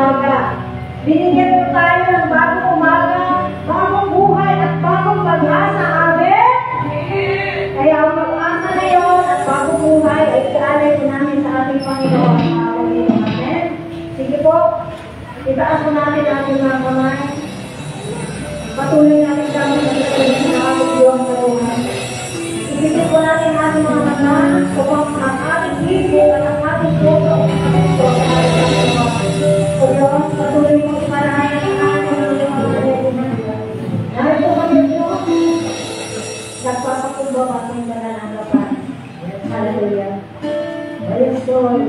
umaga. Binigyan mo tayo ng bagong umaga, bagong buhay at bagong pag-asa. Amen? Kaya ang pag-asa na yun at bagong buhay ay iaalay po namin sa ating Panginoon. Amen? Sige po, itaas po natin ating mga kamay. Patuloy natin kami sa ating Diyos sa buhay. Isipin po natin ating mga mata upang ang ating isip at ang ating puso sa ating Panginoon. O Diyos, patuloy mo ipalayan ang ating mga mga. Dahil po kami Diyos, nagpapakumbaba sa mga nananapan. Hallelujah. Praise God.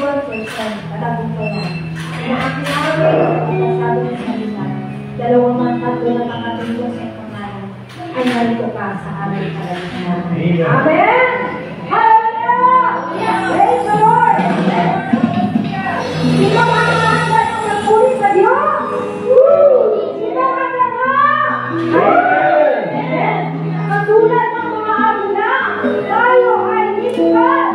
Patagong ko yan. Na aking awit, sabi ng salita, dalawang mga tatlo na makatungkol sa pangalan, ay narito ka sa aming kalalitan. Amen! Hallelujah! Praise the Lord! Sino makakasal ang nagpuri sa Diyos? Sino makakasal? Amen! Katulad ng mga aguna, tayo ay lipat.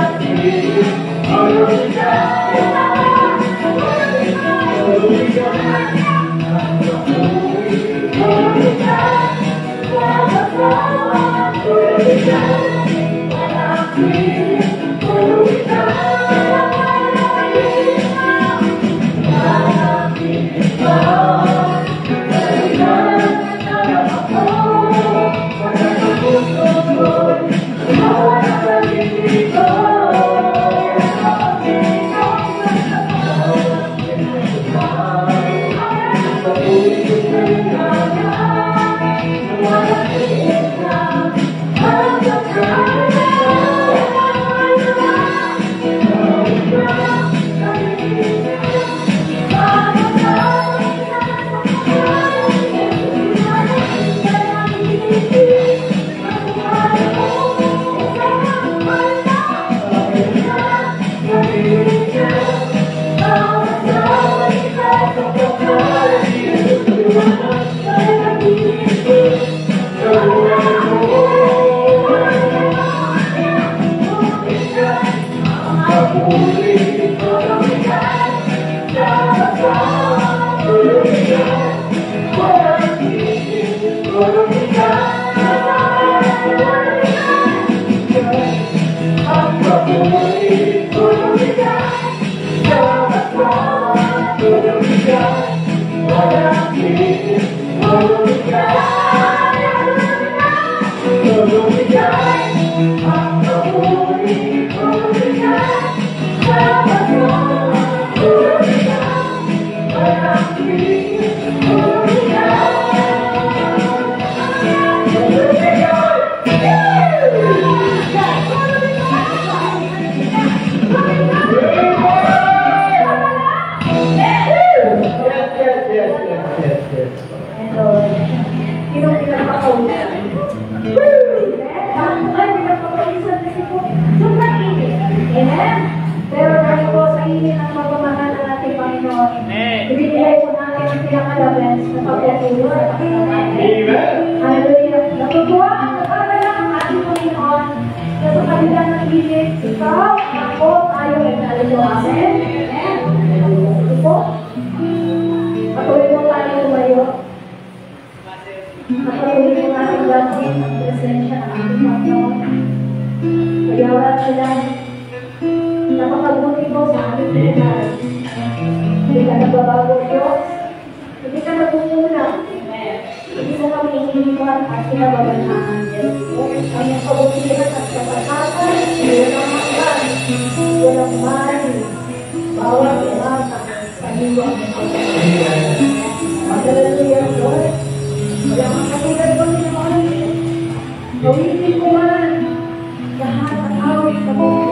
Napakabuti mo sa aming buhay. Hindi ka nagbabago, Diyos. Hindi ka nagmumuna. Hindi mo kami iniwan at kinababanahan. Ang kabutihan at kapatakan, walang hanggan, walang mali, bawat umasa sa iyo ang kapatakan. Hallelujah, Lord. Wala kang katulad ko Panginoon. Gawitin mo man lahat ang awit sa mundo.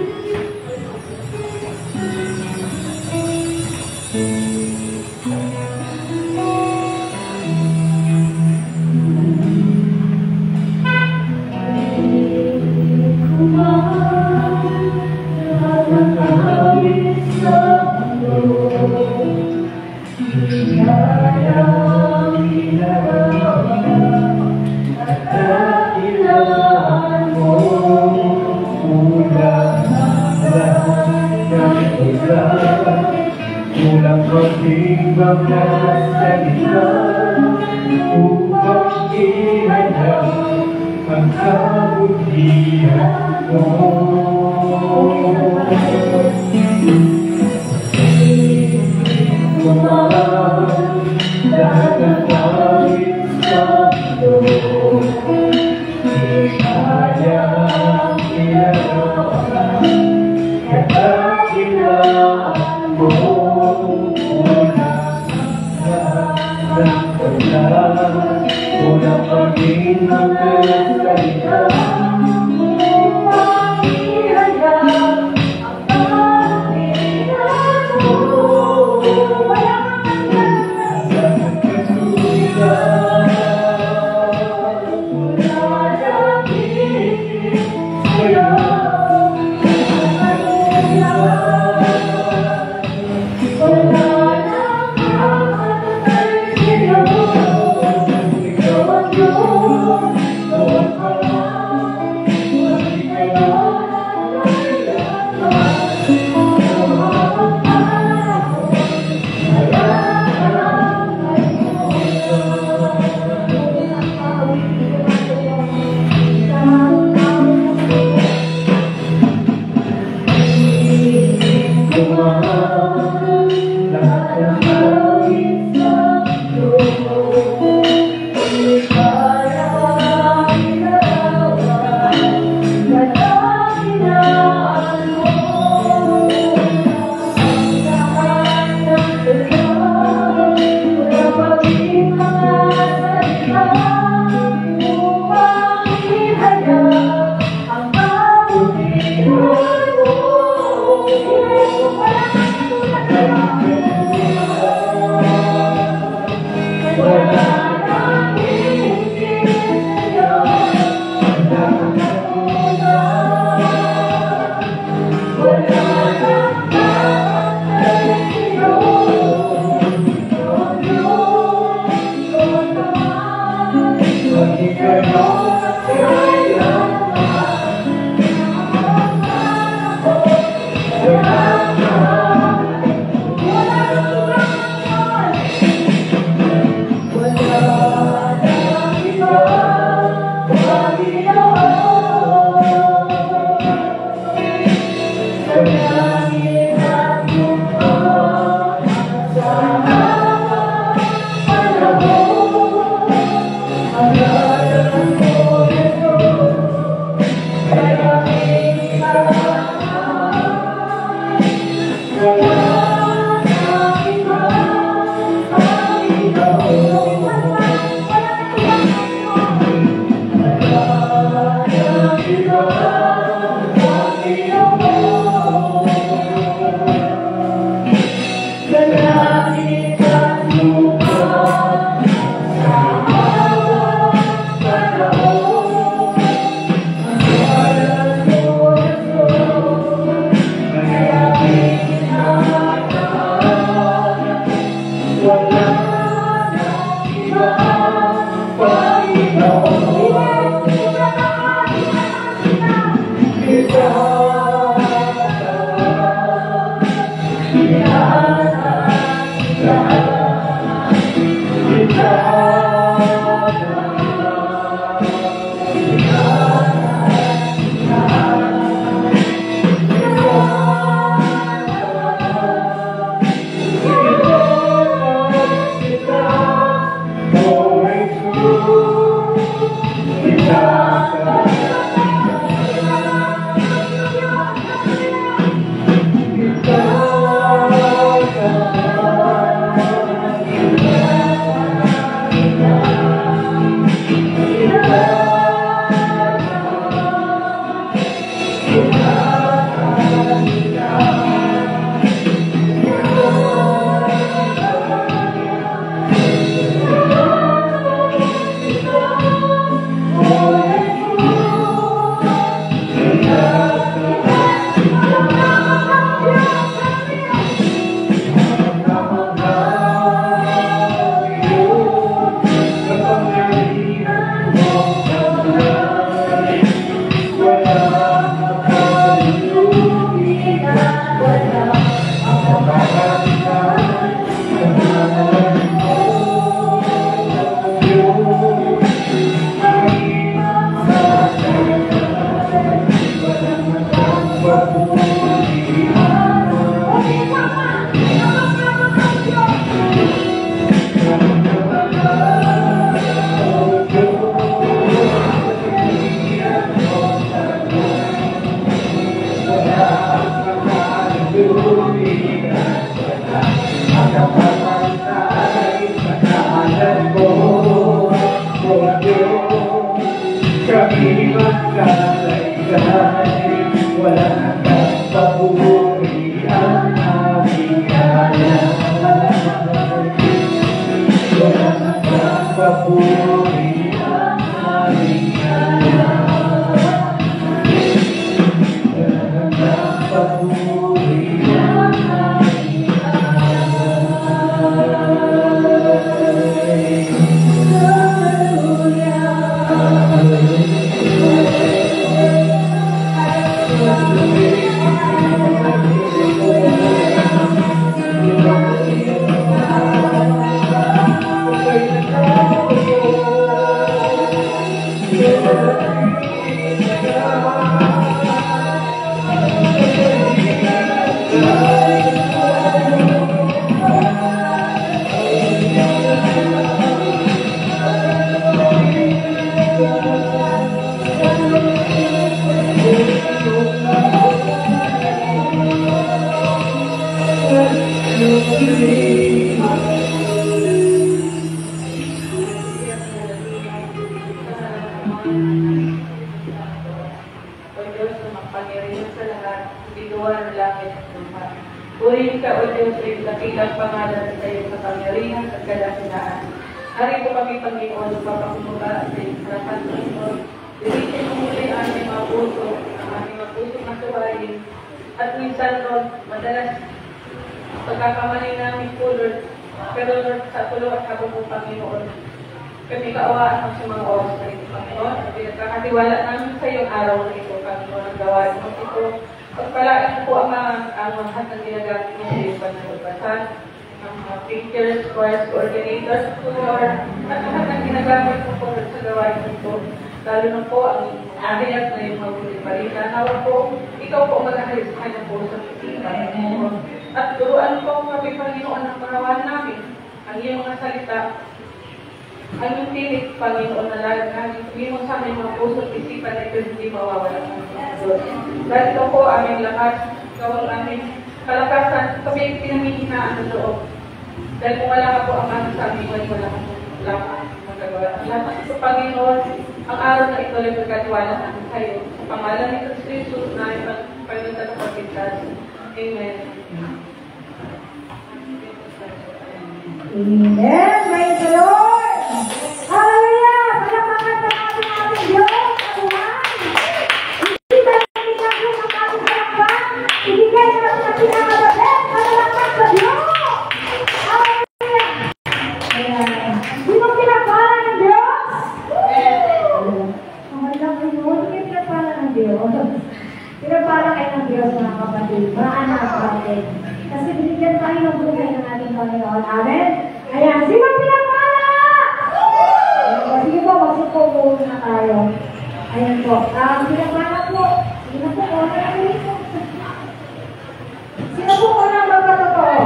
Kulang konting bagas sa isa upang ihanda ang kabutihan mo. Lahat ng awit sa mundo kayang ilarawan kadakilaan mo. Unang paging magsalita upang ihanda ang kabutihan mo. Walang kasulitan, wala dakit sa'yo. Purihin ka, O Diyos, ay dakilang pangalan sa iyong kapangyarihan at kadakilaan. Hari po kami, Panginoon, papakumula sa iyong harapan, Panginoon. Dilitin mo muli ang aming mga puso, ang aming mga puso masuwain. At minsan, Lord, madalas pagkakamali namin po, Lord. Pero, Lord, sa tulo at habang po, Panginoon, kami kaawaan mo sa mga oras na ito, Panginoon. At pinagkakatiwala namin sa iyong araw na ito, Panginoon, ang gawain mo ito. Pagpalaan po ang lahat ng ginagamit mo sa iyong pananampasan, ang mga teachers, choirs, coordinators, Lord, at lahat ng ginagamit mo po sa gawain mo ito. Lalo na po ang ahiyat na yung mabuting balita. Nawa po, ikaw po mag-ahayos sa kanyang po sa pagkikipan mo. At turuan po kami, Panginoon, ang parawan namin, ang iyong mga salita, ang yung tinig, Panginoon, na lahat namin, hindi mo sa aming mga puso at isipan na ito hindi mawawala ng Diyos. Dahil ito po aming lakas, gawang aming kalakasan, kami ay pinamihinahan ng loob. Dahil kung wala ka po ang aming sa aming, wala ka magagawa. Lahat ito, Panginoon, ang araw na ito ay pagkatiwala namin kayo. Sa pangalan ni Jesus na ipagpagpunta sa pagkintas. Amen. Amen. Praise the Lord. Hallelujah! Palakpakan sa ating Diyos. Hindi ba natin itago ang ating palakpak? Ibigay na natin ang pinakamabait. Palakpak sa Diyos. Hallelujah! Sino pinagpala ng Diyos? Okay lang kayo. Sino pinagpala ng Diyos? Pinagpala kayo ng Diyos, mga kapatid. Mga anak kapatid. Kasi binigyan tayo ng buhay ng ating Panginoon. Amen? Ayan. Sino pinagpala? Sige po, magsupo muna tayo. Ayan po. Pinagpala po. Sino po ko? Sino po ko nang magpatotoo?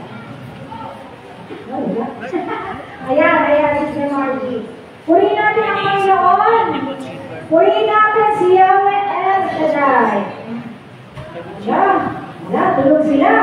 Ayan, Sister Margie. Purihin natin ang Panginoon. Purihin natin si Yahweh El Shaddai. Ayan, tulog sila.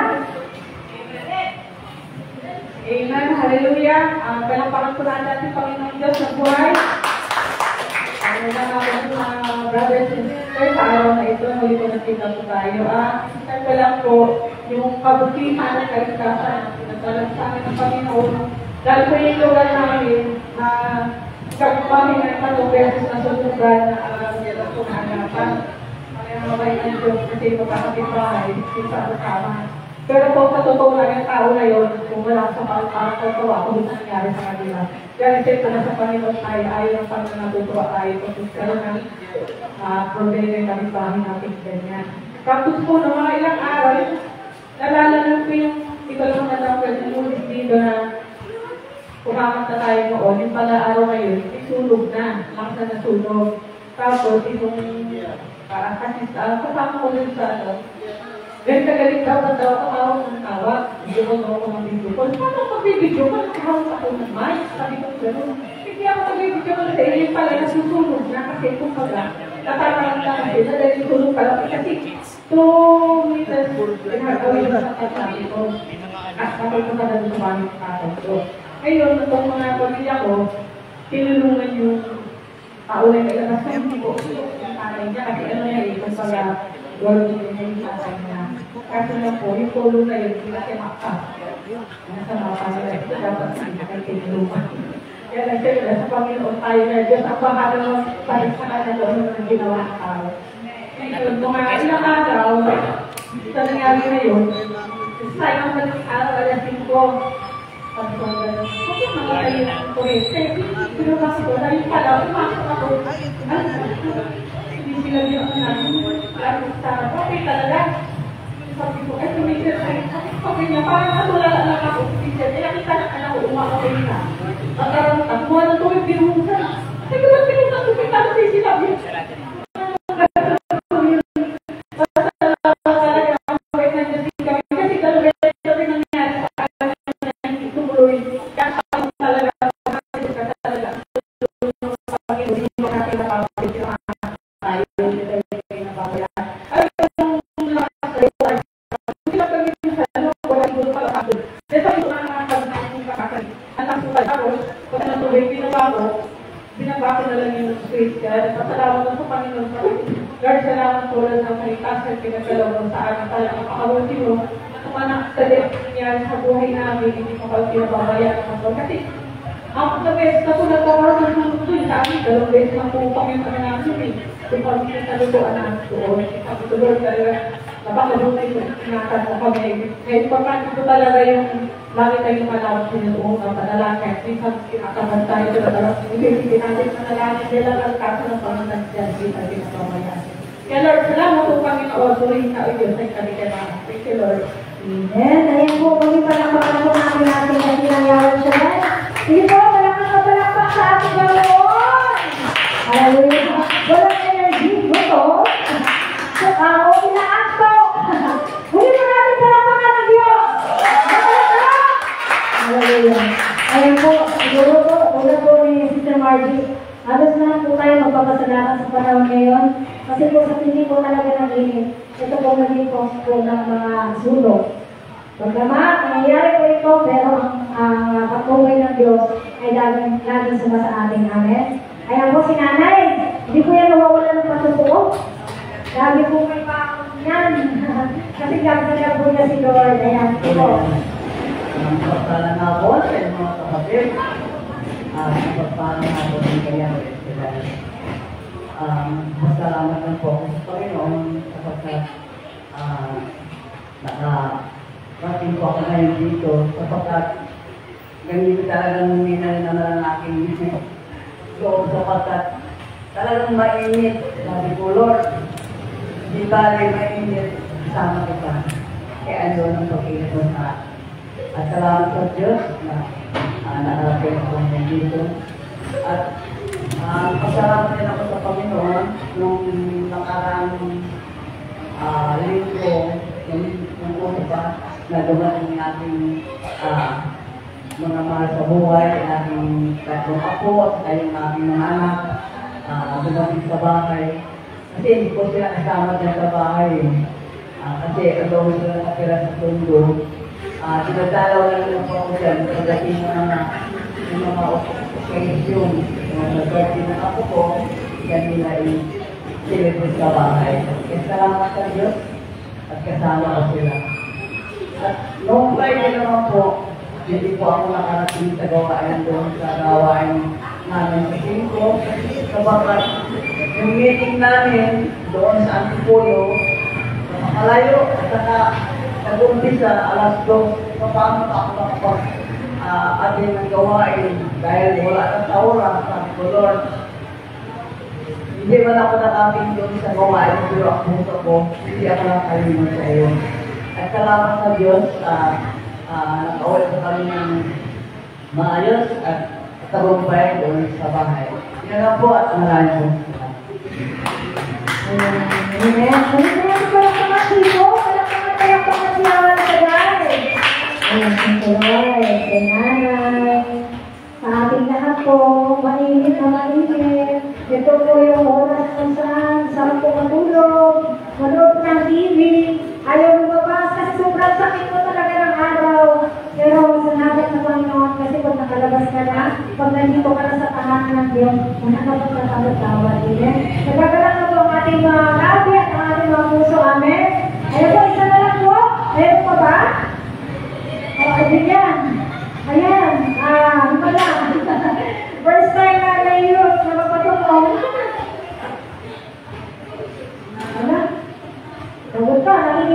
Amen. Hallelujah. Palampakan po natin Panginoon Diyos ng buhay. Ano na mga brothers and sisters, sa araw na ito, muli po nakita po tayo. Isang ko lang po, yung kabutihan at kaligtasan na pinagdalang sa amin ng Panginoon. Dahil po yung lugar namin, kami ng patong beses na susugan na alam niya lang po na hanapan. Kaya mabay ng Diyos kasi magkakapit bahay, sa kasama. Pero po, sa totoo lang yung tao na yun, kung wala sa totoo, ako din nangyari sa kanila. Kaya kasi na sa Panginoon tayo, ayaw ng Panginoon na totoo tayo, kung karoon ng problema yung kapitbahay natin ganyan. Tapos po, ng mga ilang araw, nalala lang po yung ikalong na dapat yung dito na kumakanta tayo noon, yung pala araw ngayon, isulog na, lakas na nasunog. Tapos, itong kasama ko din sa then kagaling daw na daw ako ng tawag. Hindi ko daw ako ng video call. Paano mag-video call? Nakahawag ako ng mic. Sabi ko gano'n. Hindi ako mag-video call sa inyo pala nasusunog na kasi kung pala. Natarang lang kasi na dahil sunog pala. Kasi 2 meters Pinagawin ko sa sabi ko. At sabi ko na lang sumamit sa akin ko. Ngayon, itong mga pamilya ko, tinulungan yung tao na ilabas ng hindi ko. Yung tatay niya, kasi ano yan, kung pala, wala din yung tatay niya. Kasi na po, yung tulong na yun, hindi natin maka. Nasa mga pamilya, ito dapat hindi natin tinulungan. Kaya nagsabi sa Panginoon tayo na Diyos, ang bahala mo, balik sa kanya doon ng ginawa ng tao. Ngayon, mga ilang araw, sa nangyari na yun, sayang sa ng araw, alas 5, bakit mga kayo ng kurete? Pero kasi ko, dahil pala, pumasok ako. Hindi sila yung namin. Lalo sa okay talaga. Sabi ko, ay tumigil tayo. Sabi niya, parang natulala lang ako. Kaya kita na anak ko, umakapay na. Ang karantang, mga na tuwing binuhusan. Sabi ko, ba't binuhusan ko? Kaya tayo sila. Binabako na lang yung space ka. Pasalamat lang sa Panginoon. Lord, salamat po lang ng kalitas at pinagkalaw sa akin. Talagang makawalti mo. Kung anak sa nangyari sa buhay namin, hindi ko pag pinababayaan ako. Kasi, ako sa best na po nagkawasan ng mundo yung sa akin. 2 beses na po yung ano namin. Kung pag pinalutuan namin doon. Ako sa Lord talaga, napakabuti ko. Ingatan mo kami. Ngayon, pagkakit ko talaga yung lagi tayong malawag sinutuong ng panalangin. Minsan, kinakaman tayo sa dalawang hindi natin panalangin. Dila lang kaso ng Panginoon dyan. Hindi tayo pinapamayan. Kaya Lord, salamat po Panginoon. Tuloy na o Diyos ay kanilang. Thank you, Lord. Amen. Ayan po, kami palakpakan po natin kasi nangyawag siya na. Sige po, palakpak sa ating Panginoon. Hallelujah. Walang energy mo to. O pinaas po. Huli mo natin palakpakan ng Diyos. Hallelujah. Ayan po, siguro po, una po ni Sister Margie. Halos na po tayo magpapasalamat sa panahon ngayon. Kasi po sa hindi po talaga ng init. Ito po naging po ng mga sulok. Pagkama, nangyayari po ito, pero ang pagpungay ng Diyos ay laging suma sa ating amin. Ayan po si Nanay, hindi po yan nawawala ng patutuo. Lagi po may pakong yan. Kasi gagawin po niya si Lord. Ayan po. Ang pagpala nga po sa mga kapatid, ang pagpala nga po din kaya masalamat lang po ako sa Panginoon sapagkat nakarating po ako ngayon dito sapagkat ganito talagang minal naman ang aking loob sapagkat talagang mainit. Sabi ko, Lord, di bali mainit, kasama kita. Kaya doon ang pag-iit mo sa akin. At salamat sa Diyos na nakarating ako ngayon dito. At pasalamat din ako sa Panginoon nung nakarang linggo, yung una pa, na dumating yung ating mga mahal sa buhay, ating tatlong apo at yung aking mga anak, dumating sa bahay. Kasi hindi ko sila kasama dyan sa bahay. Kasi agaw sila nakatira sa tundo. Tinadalaw lang po ako dyan. Pagdating ng mga okasyon, yung nag-birthday ng ako ko, yan nila i-celebrate sa bahay. Kaya salamat sa Diyos at kasama ko sila. At noong Friday naman po, hindi po ako nakarating sa gawain doon sa gawain namin sa 5. Sabagat yung meeting namin doon sa Antipolo, makalayo at saka nag-umpisa alas 2, paano pa ako makapag-atin ng gawain dahil wala ng taura. Sabi ko, Lord, hindi man ako nakaping doon sa gawain, pero ang puso ko, hindi ako nakalimutan sa iyo. At salamat sa Diyos, nakawal sa kami ng maayos at tagumpay doon sa bahay. Yan lang po at maraming po. Amen. Amen. Kay Nanay, sa ating lahat po, mainit na mainit. Ito po yung oras kung saan sarap po matulog, manood ng TV, ayaw lumabas kasi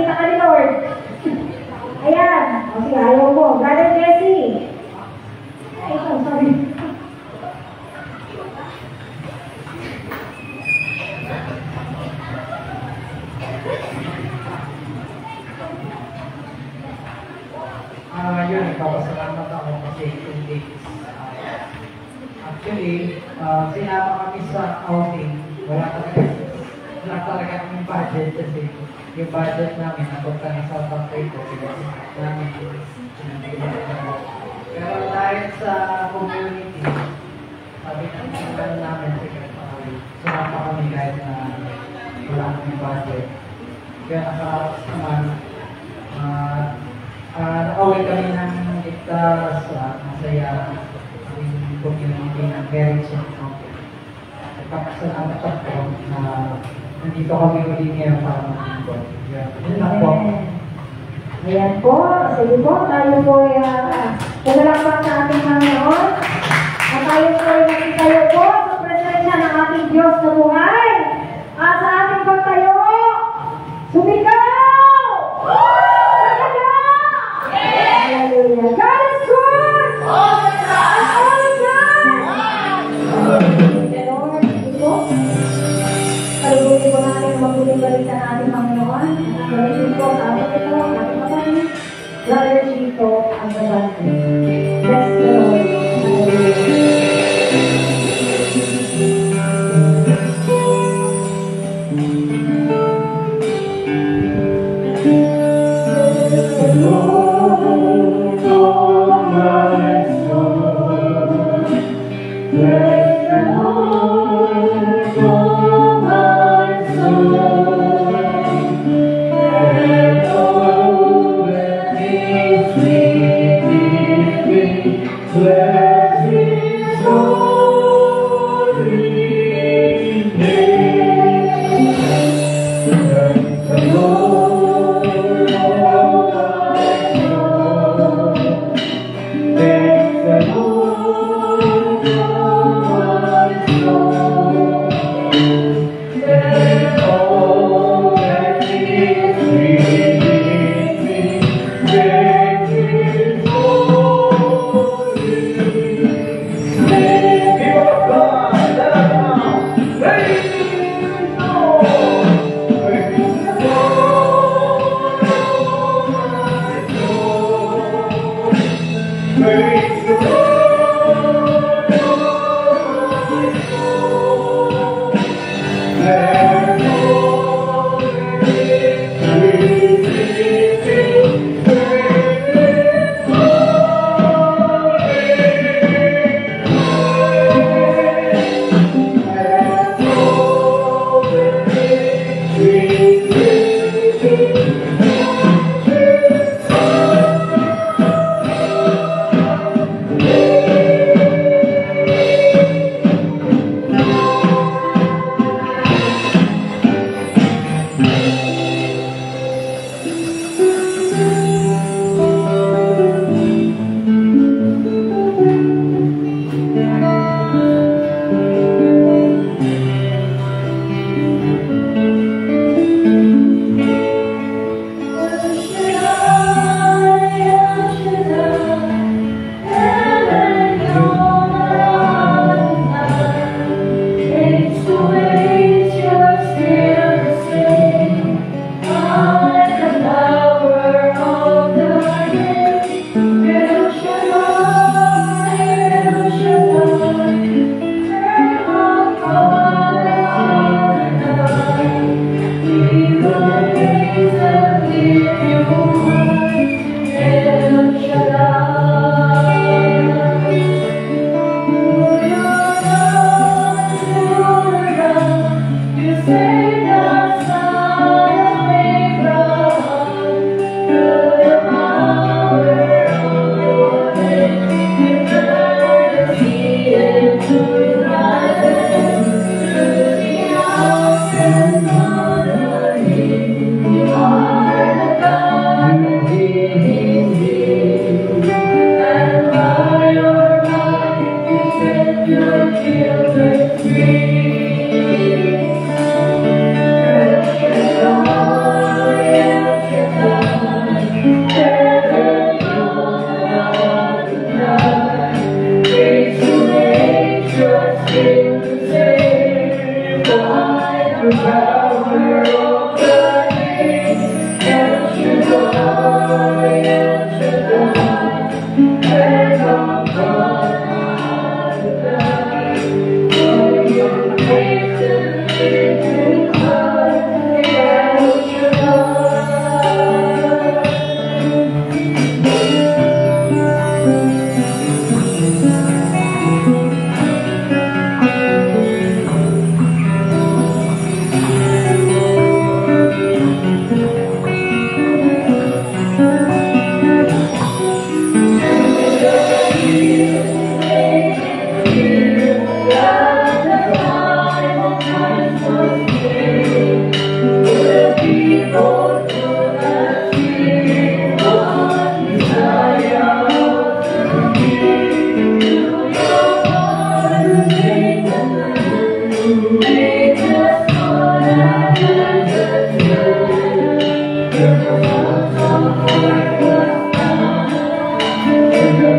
nakita ka ni Lord. Ayan. O sige, ayaw mo. Brother Jesse. Ay, ito, sorry. Yun, nagpapasalamat ako kasi 2 days. Actually, sinama kami sa outing. Wala talaga kaming budget kasi yung budget namin napunta ng South Africa. Namin pero dahil sa community, sabi ng namin, sumama kami kahit na wala kaming budget. Kaya nakaraos naman, nakawin kami ng ligtas, masaya, yung community ng parents and couple. Nagpapasalamat ako na nandito kami ulit ngayon para mag-involve. Yun lang po. Ayan po. Sige po, tayo po ay pumalakpak sa ating Panginoon. At tayo po ay nakitayo po sa presensya ng ating Diyos na buhay. At sa ating pagtayo, sumigaw! Hallelujah! God is good! All the time! All the time! Lord, sige po. Kalubuhin po natin ang mabuting balita ng ating Panginoon. Kalubuhin po sa ating ito, ating kapatid, Brother Chito, ang Galante. Bless the Lord.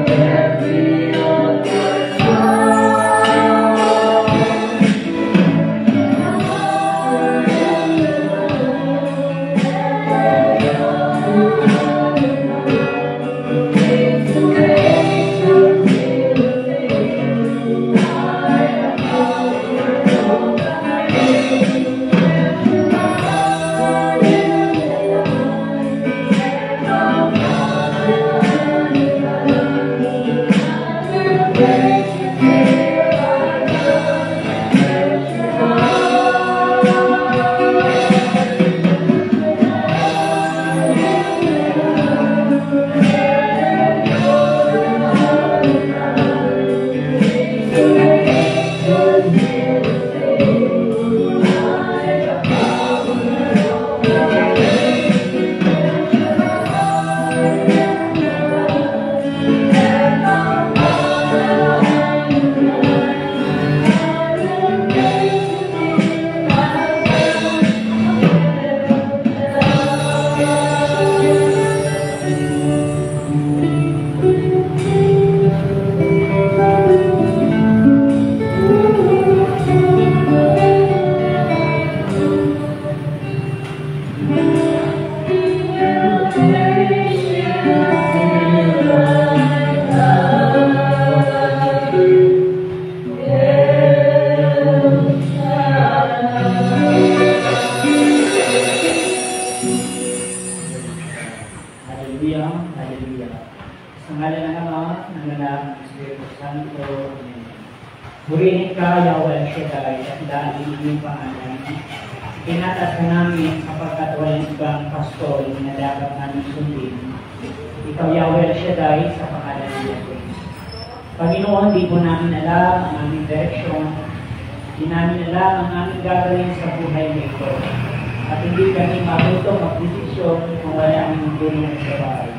Purihin ka, Yahweh Shaddai, at dahil iyong pangalan. Tinatas ka namin sapagkat walang ibang pastol na dapat namin sundin. Ikaw, Yahweh Shaddai, sa pangalan ni Yahweh. Panginoon, di po namin alam ang aming direksyon. Di namin alam ang aming gagawin sa buhay na ito. At hindi kami mabuto magdesisyon kung wala ang tulong sa bahay.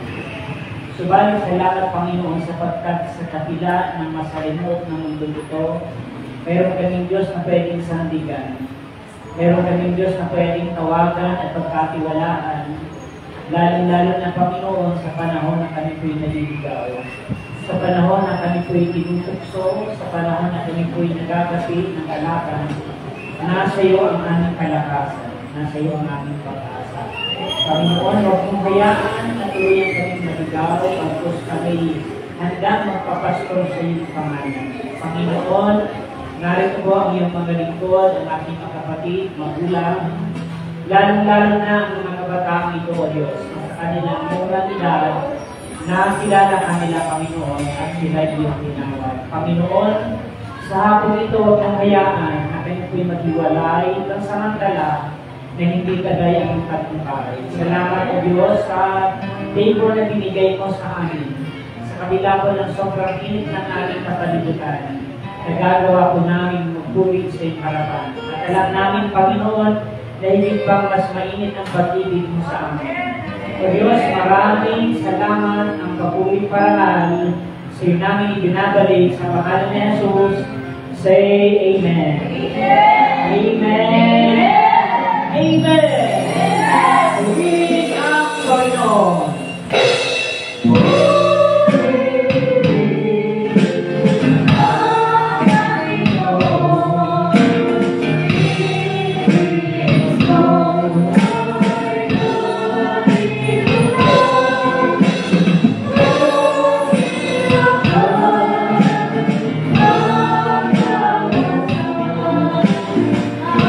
Subalit salamat, Panginoon, sapagkat sa kapila ng masalimot ng mundo ito, meron kaming Diyos na pwedeng sandigan. Meron kaming Diyos na pwedeng tawagan at pagkatiwalaan, lalong-lalo na, Panginoon, sa panahon na kami po'y naliligaw, sa panahon na kami po'y tinutokso, sa panahon na kami po'y nagkakapit ng kalakan. Nasa iyo ang aming kalakasan, nasa iyo ang aming pag-asa. Panginoon, huwag mong hayaan na tuluyan kaming maligaw pagkos kami handa magpapastor sa iyong pangalan. Panginoon, narito po ang iyong mga lingkod, ang aking mga kapatid, magulang, lalong-lalo na ang mga kabataang ito, O Diyos, sa kanilang murang edad, na kilala kanila, Panginoon, at sila iyong tinawag. Panginoon, sa hapon ito, huwag mong hayaan na kayo po'y maghiwalay ng samantala na hindi kagaya ang pagkakay. Salamat, O Diyos, sa table na binigay mo sa amin. Sa kabila po ng sobrang init ng aming kapalibutan, nagagawa po namin magpuwid sa iyong harapan. At alam namin, Panginoon, na higit pang mas mainit ang pag-ibig mo sa amin. O Diyos, maraming salamat ang kapuling parangal sa iyo namin ibinabalik sa pangalan ni Jesus. Say Amen. Amen. Amen. Amen! Purihin ang Panginoon!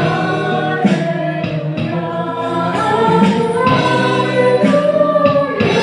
Oh,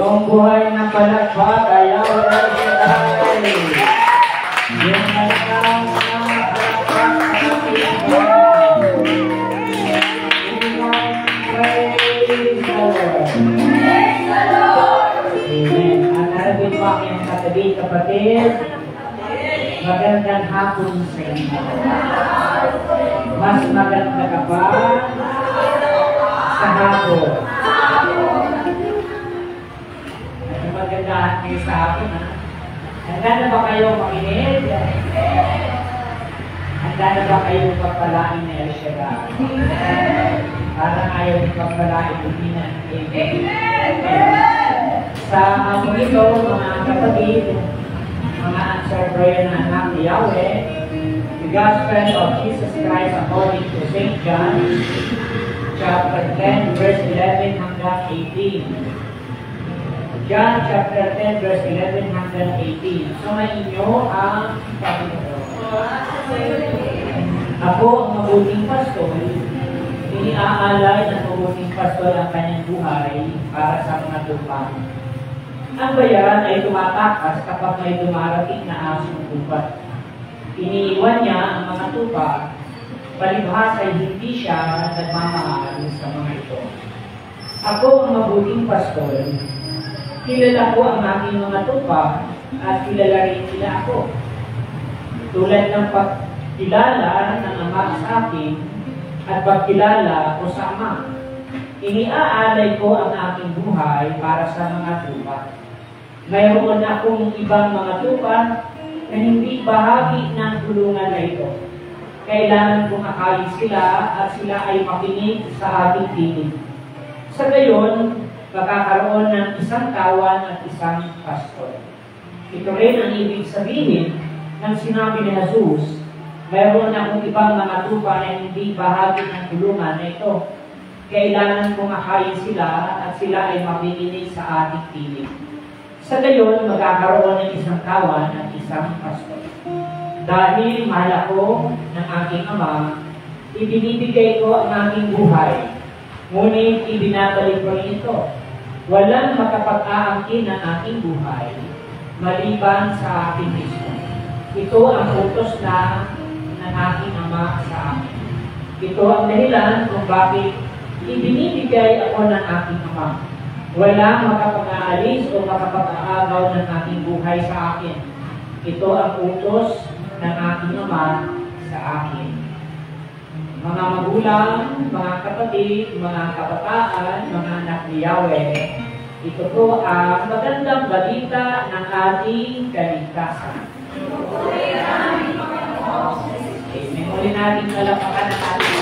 Buong buhay ng palakpak ayaw ay yung malakas na palakpak sa ating buhay. Praise the Lord. Amen. At narabit mo ang iyong katabi, kapatid. Magandang hapon sa inyo. Mas maganda ka pa sa hapon. Magandahan kayo sa hapon, ha? Handa na ba kayo makinig? Handa na ba kayo pagpalain na El Shaddai? Parang ayaw ni pagpalain hindi na. Sa hapon ito, mga kapatid, mga answer prayer na anak ni Yahweh, the Gospel of Jesus Christ according to St. John, chapter 10, verse 11 hanggang 18. John chapter 10, verse 11 hanggang 18. Sumayin niyo ang Panginoon. Ako ang mabuting pastol, iniaalay ng mabuting pastol ang kanyang buhay para sa mga tupa. Ang bayaran ay tumatakas kapag may dumarating na asong tupa. Iniiwan niya ang mga tupa, palibhas ay hindi siya nagmamahal sa mga ito. Ako ang mabuting pastol, kilala ko ang aking mga tupa at kilala rin nila ako. Tulad ng pagkilala ng Ama sa akin at pagkilala ko sa Ama. Iniaalay ko ang aking buhay para sa mga tupa. Mayroon akong ibang mga tupa na hindi bahagi ng kulungan na ito. Kailangan kong akayin sila at sila ay makinig sa ating tinig. Sa gayon, magkakaroon ng isang tawan at isang pastor. Ito rin ang ibig sabihin ng sinabi ni Jesus, mayroon akong ibang mga tupa na hindi bahagi ng kulungan na ito. Kailangan kong akayin sila at sila ay makikinig sa ating tinig. Sa gayon, magkakaroon ng isang tawan at isang pastor. Dahil mahal ako ng aking Ama, ibinibigay ko ang aking buhay. Ngunit ibinabalik ko rin ito. Walang makapag-aangkin ng aking buhay, maliban sa aking mismo. Ito ang utos na ng aking Ama sa akin. Ito ang dahilan kung bakit ibinibigay ako ng aking Ama. Walang makapag-aalis o makapag-aagaw ng aking buhay sa akin. Ito ang utos ng aking Ama sa akin. Mga magulang, mga kapatid, mga kabataan, mga anak ni Yahweh, ito po ang magandang balita ng ating kaligtasan. Amen. Muli natin nalapakan ang ating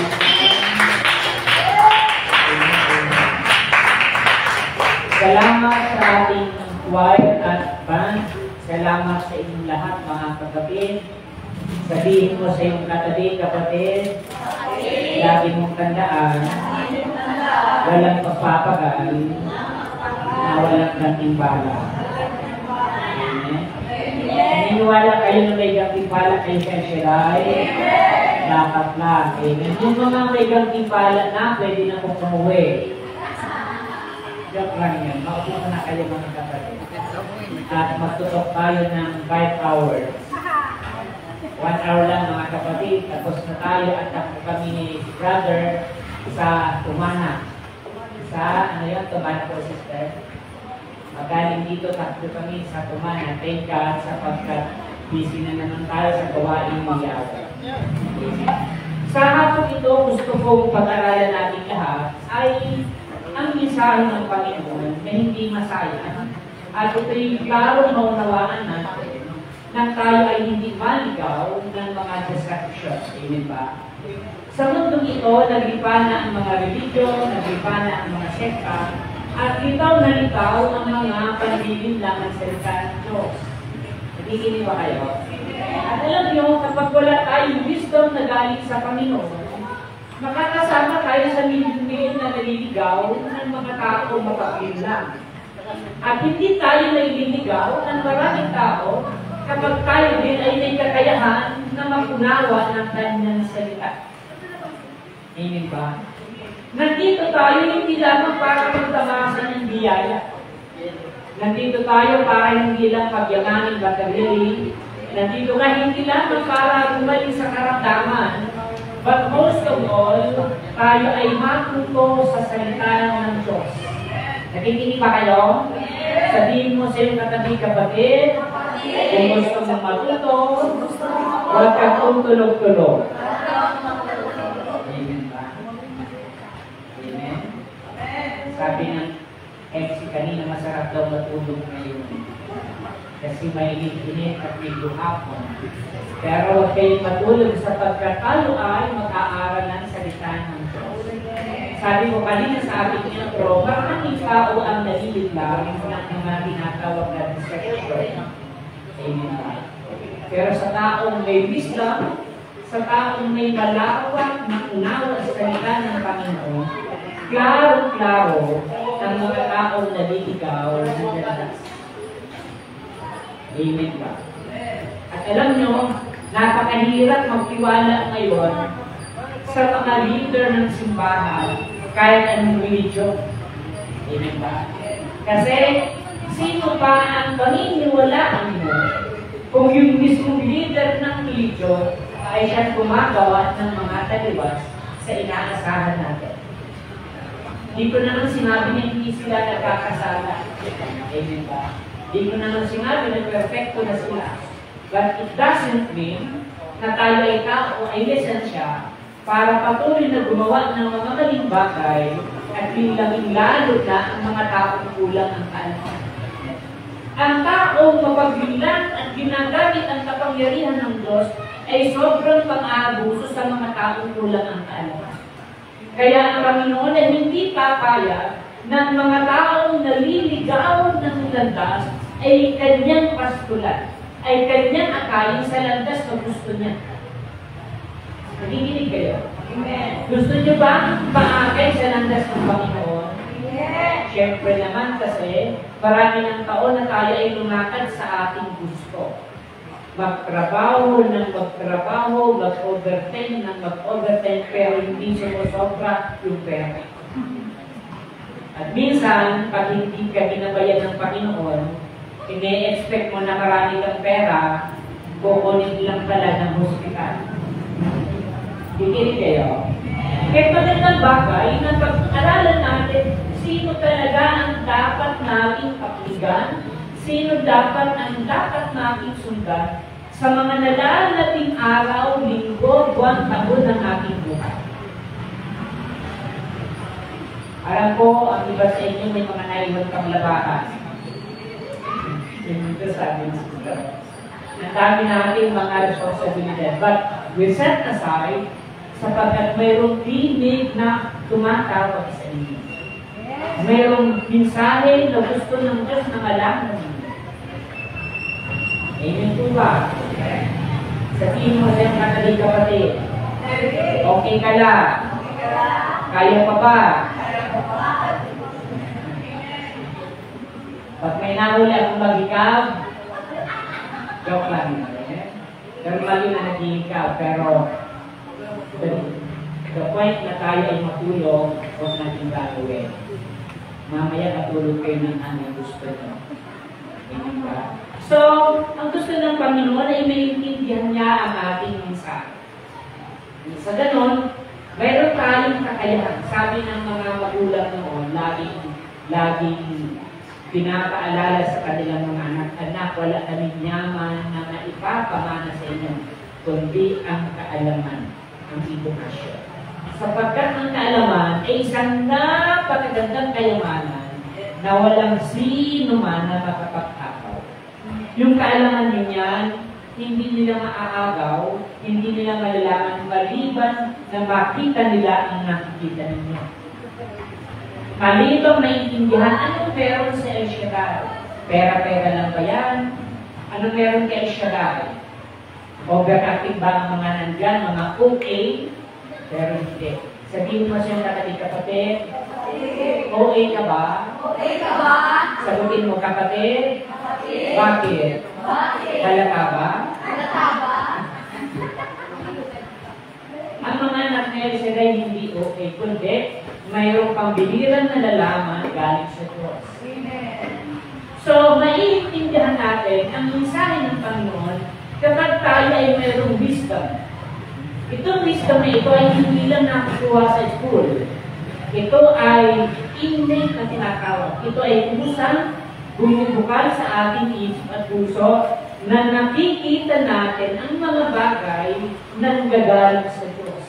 salamat sa ating choir at band. Salamat sa inyong lahat, mga kapatid. Sabihin mo sa iyong katabi, kapatid, lagi mong tandaan, walang pagpapagal, na walang gantimpala. Amen. Naniniwala kayo na may gantimpala kayo sa Shaddai? Dapat lang. Amen. Yung mga may gantimpala na, pwede na kong umuwi. Joke lang yan. Maupo na kayo, mga kapatid. At magtutok tayo ng 5 hours. 1 hour lang, mga kapatid. Tapos na tayo at takbo kami ni brother sa Tumana. Sa, ano yun, Tumana po, sister? Magaling dito, takbo kami sa Tumana. Thank God sapagkat busy na naman tayo sa gawain ng Yahweh. Sa hapon ito, gusto kong pag-aralan natin lahat ay ang mensahe ng Panginoon na hindi masaya. At ito'y klarong maunawaan natin na tayo ay hindi maligaw ng mga deception. Amen ba? Sa mundong ito, naglipana ang mga religion, naglipana ang mga sekta, at litaw na litaw ang mga panlilin lang ng salita ng Diyos. Nakikinig ba kayo? At alam nyo, kapag wala tayong wisdom na galing sa Panginoon, makakasama tayo sa milyon na naliligaw ng mga tao mapapil lang. At hindi tayo naliligaw ng maraming tao kapag tayo din ay may kakayahan na magunawa ng kanyang salita. Amen ba? Nandito tayo hindi lamang para magtamasan ng biyaya. Nandito tayo para hindi lang pagyamanin baterili. Nandito ka hindi lang para gumaling sa karamdaman. But most of all, tayo ay matuto sa salita ng Diyos. Nakikinig ba kayo? Sabihin mo sa iyong katabi kapatid, kung gusto mong matuto, huwag kang tutulog-tulog. Amen ba? Amen? Sabi ng MC kanina, masarap daw matulog ngayon. Kasi may init at may hapon. Pero huwag kayong matulog sapagkat tayo ay mag-aaral ng salita ng Diyos. Sabi ko kanina sa ating intro, maraming tao ang nalilitlang ng mga tinatawag na distraction. Amen ba? Pero sa taong may wisdom, sa taong may malawak na unawa sa salita ng Panginoon, klaro-klaro ang mga taong naliligaw ng landas. Amen ba? At alam nyo, napakahirap magtiwala ngayon sa mga leader ng simbahan kahit anong religion. Amen ba? Kasi sino pa ang paniniwalaan mo kung yung mismong leader ng religion ay siyang gumagawa ng mga taliwas sa inaasahan natin? Hindi ko naman sinabi na hindi sila nagkakasala. Amen ba? Hindi ko naman sinabi na perfecto na sila. But it doesn't mean na tayo ay tao ay lisensya para patuloy na gumawa ng mga maling bagay at bilangin lalo na ang mga taong kulang ang kaalaman. Ang taong mapagbilang at ginagamit ang kapangyarihan ng Diyos ay sobrang pang-aabuso sa mga taong kulang ang kaalaman. Kaya ang Panginoon ay hindi papayag ng mga taong naliligaw ng landas ay kanyang pastulan, ay kanyang akayin sa landas na gusto niya. Nakikinig kayo? Amen. Gusto niyo ba paakay sa landas ng Panginoon? Yes. Siyempre naman kasi marami ng taon na tayo ay lumakad sa ating gusto. Magtrabaho ng magtrabaho, mag-overtime ng mag-overtime, pero hindi sumusobra yung pera. At minsan, pag hindi ka ginabayan ng Panginoon, ine-expect mo na marami kang pera, kukunin lang pala ng hospital. Dikinig kayo. Kaya magandang bagay na pag-aralan natin, sino talaga ang dapat nating pakinggan, sino dapat ang dapat nating sundan sa mga nalalating araw, linggo, buwan, taon ng ating buhay. Alam ko, ang iba sa inyo may mga naiwan kang labahan. Ito sabi ng sister. Ang dami natin mga responsibilidad. But we set aside sapagkat mayroong tinig na tumatawag sa inyo. Mayroong mensahe na gusto ng Diyos na malaman ninyo. Amen po ba? Sabihin mo sa iyong katalig kapatid. Okay ka lang. Kaya pa ba? Pag may nahuli akong mag-ikaw, joke lang. Pero mali na nag-iikaw. Pero the point na tayo ay matulog, huwag natin gagawin. Mamaya katulog kayo ng aming gusto nyo. Amen ba? So, ang gusto ng Panginoon ay maintindihan niya ang ating mensahe. Sa ganon, mayroon tayong kakayahan. Sabi ng mga magulang noon, laging pinapaalala sa kanilang mga anak, wala kaming yaman na maipapamana sa inyo, kundi ang kaalaman, ang edukasyon. Sapagkat ang kaalaman ay isang napakagandang kayamanan na walang sino man na makapagtakaw. Yung kaalaman niyan, hindi nila maaagaw, hindi nila malalaman maliban na makita nila ang nakikita ninyo. Malibang maintindihan, anong meron sa El Shaddai? Pera-pera lang ba yan? Anong meron kay El Shaddai? Overactive ba ang mga nandyan, mga okay? Pero hindi. Sabihin mo siya katabi kapatid, OA ka ba? OA ka ba? Sagutin mo kapatid, bakit? Halata ba? Halata ba? Ang mga anak na El Shaddai hindi okay, kundi mayroong pambiliran na lalaman galing sa Diyos. So, natin ang mensahe ng Panginoon kapag tayo ay mayroong wisdom. Itong wisdom na ito ay hindi lang nakukuha sa school. Ito ay innate na tinatawag. Ito ay kusang bumubukal sa ating isip at puso na nakikita natin ang mga bagay na nanggagaling sa Diyos.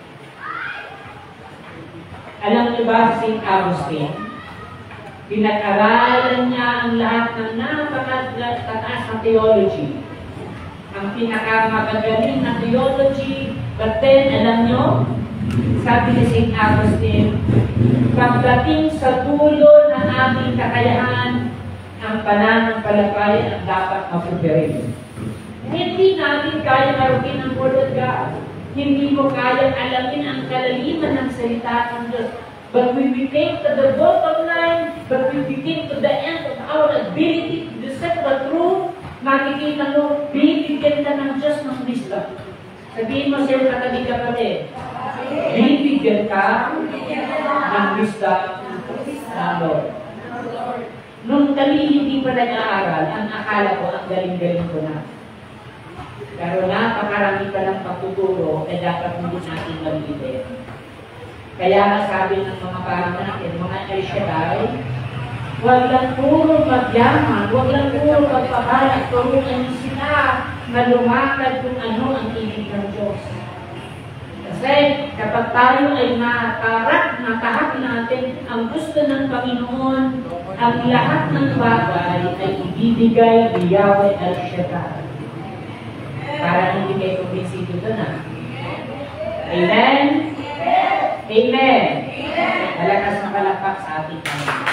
Alam niyo ba si St. Augustine? Pinag-aralan niya ang lahat ng napakataas na theology. Ang pinakamagagaling na theology, but then, alam nyo, sabi ni St. Augustine, pagdating sa dulo ng aming kakayahan, ang pananampalataya ang dapat mapupirin. Hindi natin kaya marukin ang Word of God. Hindi mo kayang alamin ang kalaliman ng salita ng Diyos. But when we came to the bottom line, but when we came to the end of our ability to discern the truth, makikita mo, binibigyan ka ng Diyos ng wisdom. Sabihin mo sa'yo katabi kapatid, binibigyan ka ng wisdom ng Lord. Nung kami hindi pa nag-aaral, ang akala ko, ang galing-galing ko na. Pero napakarami pa ng pagtuturo, kaya dapat hindi natin gamitin. Kaya nga sabi ng mga parang natin, mga El Shaddai, huwag lang puro magyaman, huwag lang puro magpapalat, turuan sila na lumakad kung ano ang ibig ng Diyos. Kasi kapag tayo ay natahak natin ang gusto ng Panginoon, ang lahat ng bagay ay ibibigay ni Yahweh El Shaddai. Para hindi kayo kumbinsido doon na. Amen? Amen. Malakas na palakpak sa ating Panginoon.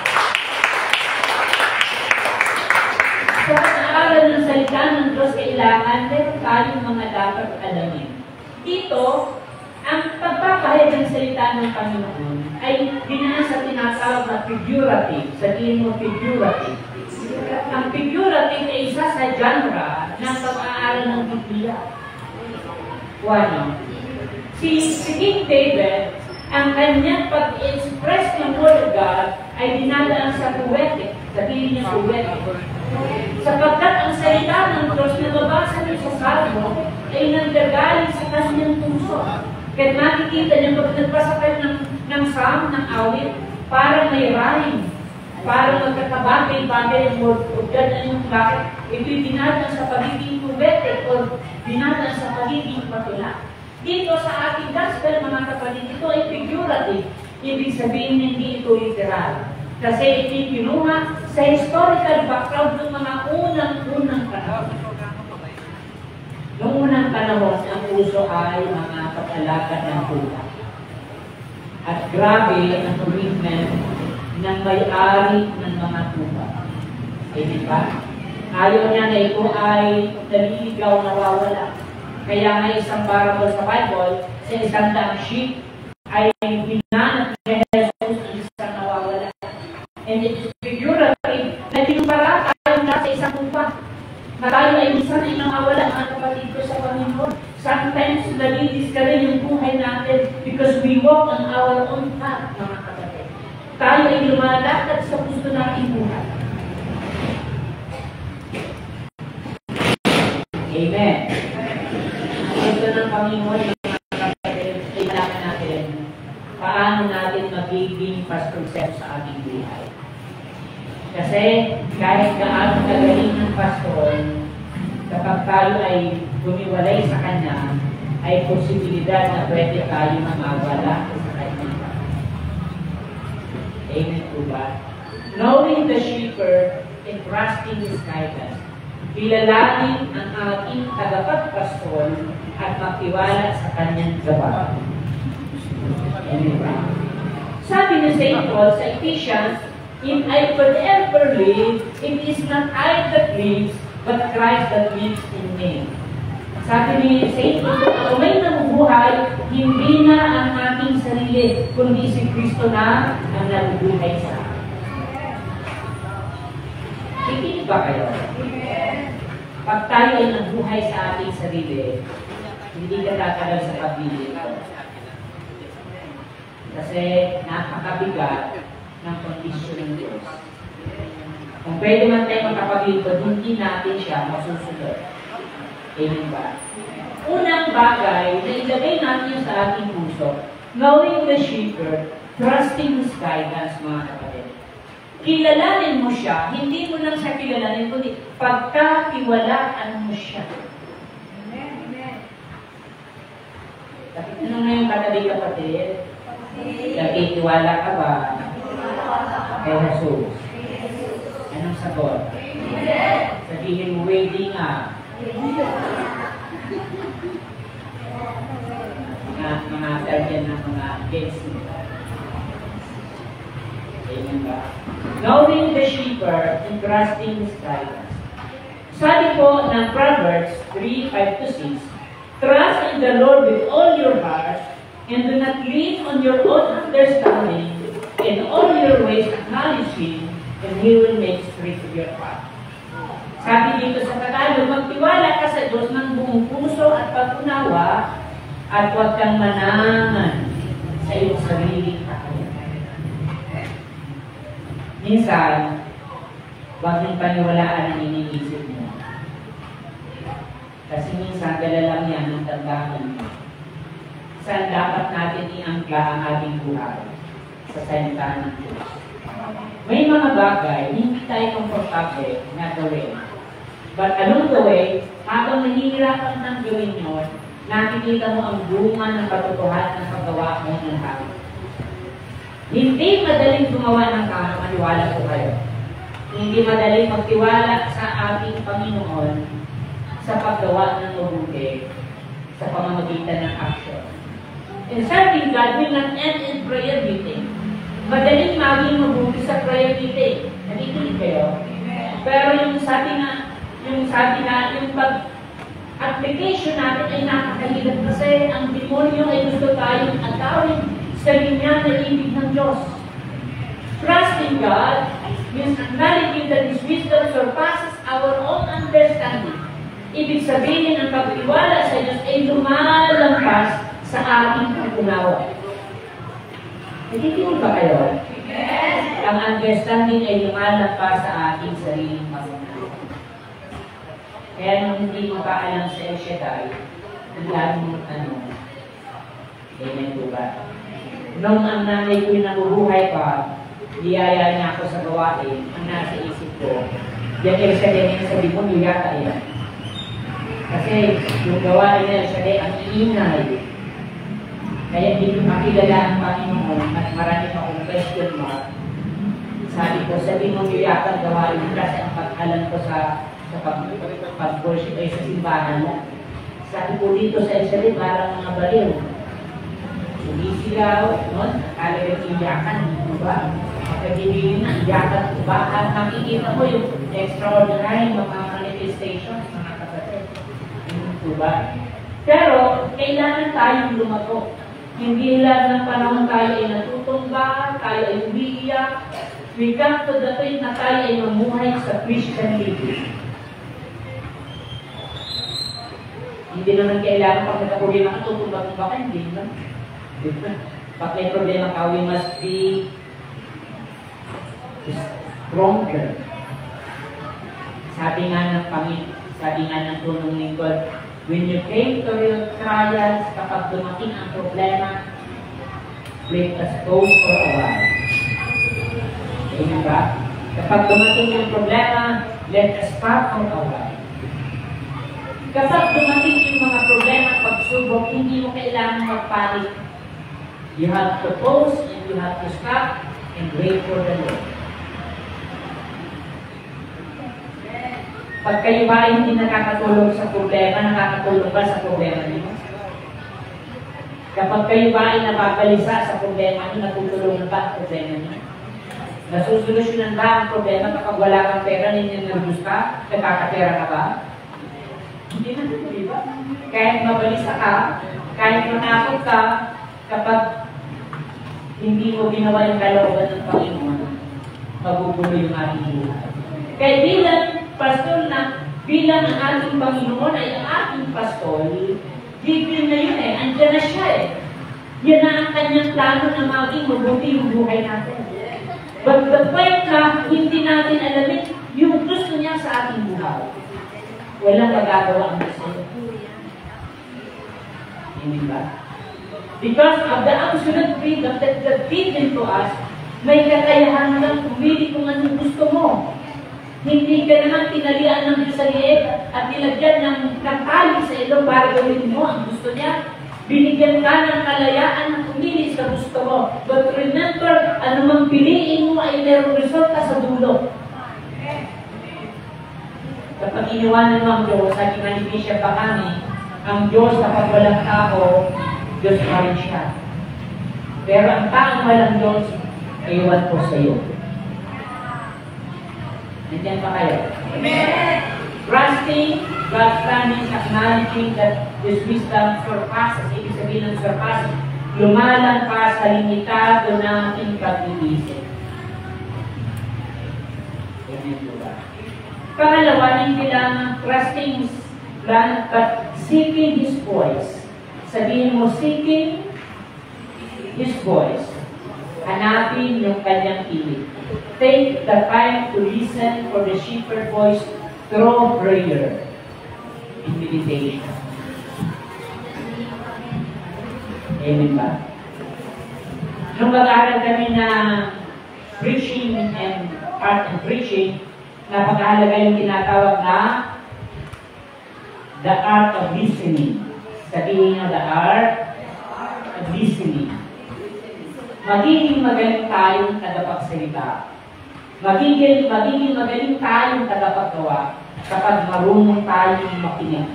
Sa pag-aaral ng salita ng Diyos, kailangan meron tayong mga dapat alamin. Dito, ang pagpapahayag ng salita ng Panginoon ay dinaan sa tinatawag na figurative. Sabihin mo figurative. Ang figurative ay isa sa genre ng pag-aaral ng Biblia. Ano? Si King David, ang kanyang pag-express ng Word of God ay dinadaan sa poetic. Sabihin niya poetic. Sapagkat ang salita ng Diyos na nabasa niyo sa Salmo ay nanggagaling sa kanyang puso. Kaya makikita niyo pag nagbasa kayo ng Psalm, ng awit, para may rhyme, para magkakabagay-bagay ang Word of God. Anong bakit? Ito'y dinadaan sa pagiging poetic o dinadaan sa pagiging patula. Dito sa ating gospel, mga kapatid, ito ay figurative. Ibig sabihin, hindi ito literal. Kasi ito'y kinuha sa historical background ng mga unang panahon. Noong unang panahon, ang puso ay mga pag-alakad ng tuta. At grabe ang commitment ng may-ari ng mga tuta. Eh, di ba? Ayaw niya na ito ay naliligaw, nawawala. Kaya may isang parable sa Bible, sa isang daang sheep, ay binanat ni Jesus ang isang nawawala. And it is figurative na pinumpara tayo na sa isang tupa. Na tayo ay minsan ay nawawala ang kapatid ko sa Panginoon. Sometimes nalilis ka rin yung buhay natin because we walk on our own path, mga kapatid. Tayo ay lumalakad sa gusto nating buhay. Amen. Ito ng Panginoon yung mga kapatid, kailangan natin paano natin magiging pastor sa ating buhay. Kasi kahit gaano kagaling ng pastor, kapag tayo ay gumiwalay sa kanya, ay posibilidad na pwede tayo mawala sa kanya. Amen po ba? Knowing the shepherd and trusting his guidance. Kilalanin ang ating tagapagpastol at magtiwala sa kanyang gawa. Amen. Sabi ni St. Paul sa Ephesians, if I could ever live, it is not I that lives, but Christ that lives in me. Sabi ni St. Paul, kung may nabubuhay, hindi na ang ating sarili, kundi si Kristo na ang nabubuhay sa akin. Ikinig ba kayo? Pag tayo ay nabuhay sa ating sarili, hindi ka tatagal sa pag-ibig. Kasi napakabigat ng kondisyon ng Diyos. Kung pwede man tayo magkapag-lingkod, hindi natin siya masusunod. Amen ba? Unang bagay na ilagay natin sa ating puso, knowing the shepherd, trusting His guidance, mga kapatid. Kilalanin mo siya, hindi mo lang siya kilalanin, kundi pagkatiwalaan mo siya. Ano na yung katabi kapatid? Nagtitiwala ka ba kay Jesus? Anong sagot? Sabihin mo, waiting nga. Mga target ng mga Jensen. Amen ba? Knowing the shepherd and trusting His guidance. Sabi po ng Proverbs 3:5-6, trust in the Lord with all your heart and do not lean on your own understanding. In all your ways acknowledge Him and He will make straight your path. Sabi dito sa Tagalog, magtiwala ka sa Diyos ng buong puso at pag-unawa at huwag kang manangan sa iyong sariling katawan. Minsan, huwag niyong paniwalaan ang iniisip mo. Kasi minsan, dala lang yan ang tandaan mo. Saan dapat natin iangkla ang ating buhay? Sa salita ng Diyos. May mga bagay, hindi tayo komportable na gawin. But along the way, habang nahihirapan ng gawin yun, nakikita mo ang bunga ng katotohanan ng paggawa mo ng tao. Hindi madaling gumawa ng tao, maniwala ko kayo. Hindi madaling magtiwala sa ating Panginoon sa paggawa ng mabuti sa pamamagitan ng action. And serving God will not end in prayer meeting. Madaling maging mabuti sa prayer meeting. Nakikinig kayo? Pero yung pag-application natin ay napakahirap kasi ang demonyo ay gusto tayong agawin sa linya na ibig ng Diyos. Trusting God means acknowledging that His wisdom surpasses our own understanding. Ibig sabihin, ang pagtiwala sa Diyos ay lumalampas sa ating pag-unawa. Nakikinig ba kayo? Yes. Ang understanding ay lumalampas sa ating sariling pag-unawa. Kaya nung hindi mo pa alam sa El Shaddai, biglaan mo amen po ba? Nung ang nanay ko'y nabubuhay pa, liyaya niya ako sa gawain, ang nasa isip ko, yan El Shaddai niya sa demonyo yata yan. Kasi yung gawain niya El Shaddai ang iingay. Kaya hindi ko makilala ang Panginoon at marami pa akong question mark. Sabi ko, sa demonyo yata ang gawain kasi ang pag-alam ko sa pag-worship ay sa simbahan lang. Sabi ko dito sa El Shaddai, parang mga baliw. Sumisigaw, akala yung iyakan, diba? Pagkabibigin na, iyakan, diba? At nakikita mo yung extraordinary mga manifestations, mga kapatid. Diba? Pero, kailangan tayong lumago. Hindi lang ng panahon tayo ay natutumba, tayo ay umiiyak. We come to the point na tayo ay mamuhay sa Christian living. Hindi naman kailangan pag nagka-problema ka, tutumba-tumba ka, hindi naman. Pag may problema ka, we must be stronger. Sabi nga ng tunong lingkod, when you came to your trials, kapag dumating ang problema, let us go for a while. Amen ba? Kapag dumating yung problema, let us stop for a while. Kapag dumating yung mga problema at pagsubok, hindi mo kailangan magpanik. You have to pause and you have to stop and wait for the Lord. Pag kayo ba ay hindi nakakatulong sa problema, nakakatulong ba sa problema niyo? Kapag kayo ba ay nababalisa sa problema niyo, natutulungan ba ang problema niyo? Nasusolusyonan ba ang problema kapag wala kang pera, ninyo-nervous ka, nagkakapera ka ba? Hindi na dito, di ba? Kahit mabalisa ka, kahit manakot ka, kapag hindi mo ginawa yung kalooban ng Panginoon, magugulo yung ating buhay. Kaya bilang pastor na, bilang ang ating Panginoon ay ang ating pastor, bigyan na yun eh, andyan na siya eh. Yan na ang kanyang plano na maging mabuti yung buhay natin. But the point na hindi natin alamin yung gusto niya sa ating buhay. Walang magagawa ang gusto niya. Hindi ba? Because of the absolute freedom that God given to us, may kakayahan lang pumili kung anong gusto mo. Hindi ka naman tinalian ng Diyos sa liit at nilagyan ng tali sa ilo para gawin mo ang gusto niya. Binigyan ka ng kalayaan ng pumili sa gusto mo. But remember, anumang piliin mo ay mayroong resulta sa dulo. Kapag iniwanan mo ang Diyos, sabi nga ni Bishop Bakani, ang Diyos kapag walang tao, Diyos pa rin siya. Pero ang taong walang Diyos, iwan ko sa iyo. Nandiyan pa kayo? Amen! Trusting God's planning, acknowledging that His wisdom surpasses, ibig sabihin ng surpasses, lumalampas sa limitado ng ating pag-iisip. Pangalawa, hindi lang trusting His plan, but seeking His voice. Sabihin mo, seeking His voice. Hanapin yung kanyang piling. Take the time to listen for the shepherd voice through prayer and meditation. Amen ba? Nung mag-aaral kami na preaching and art and preaching, napakahalaga yung tinatawag na the art of listening. Sabihin nyo, the art of listening. Magiging magaling tayong tagapagsalita. Magiging magaling tayong tagapaggawa kapag marunong tayong makinig.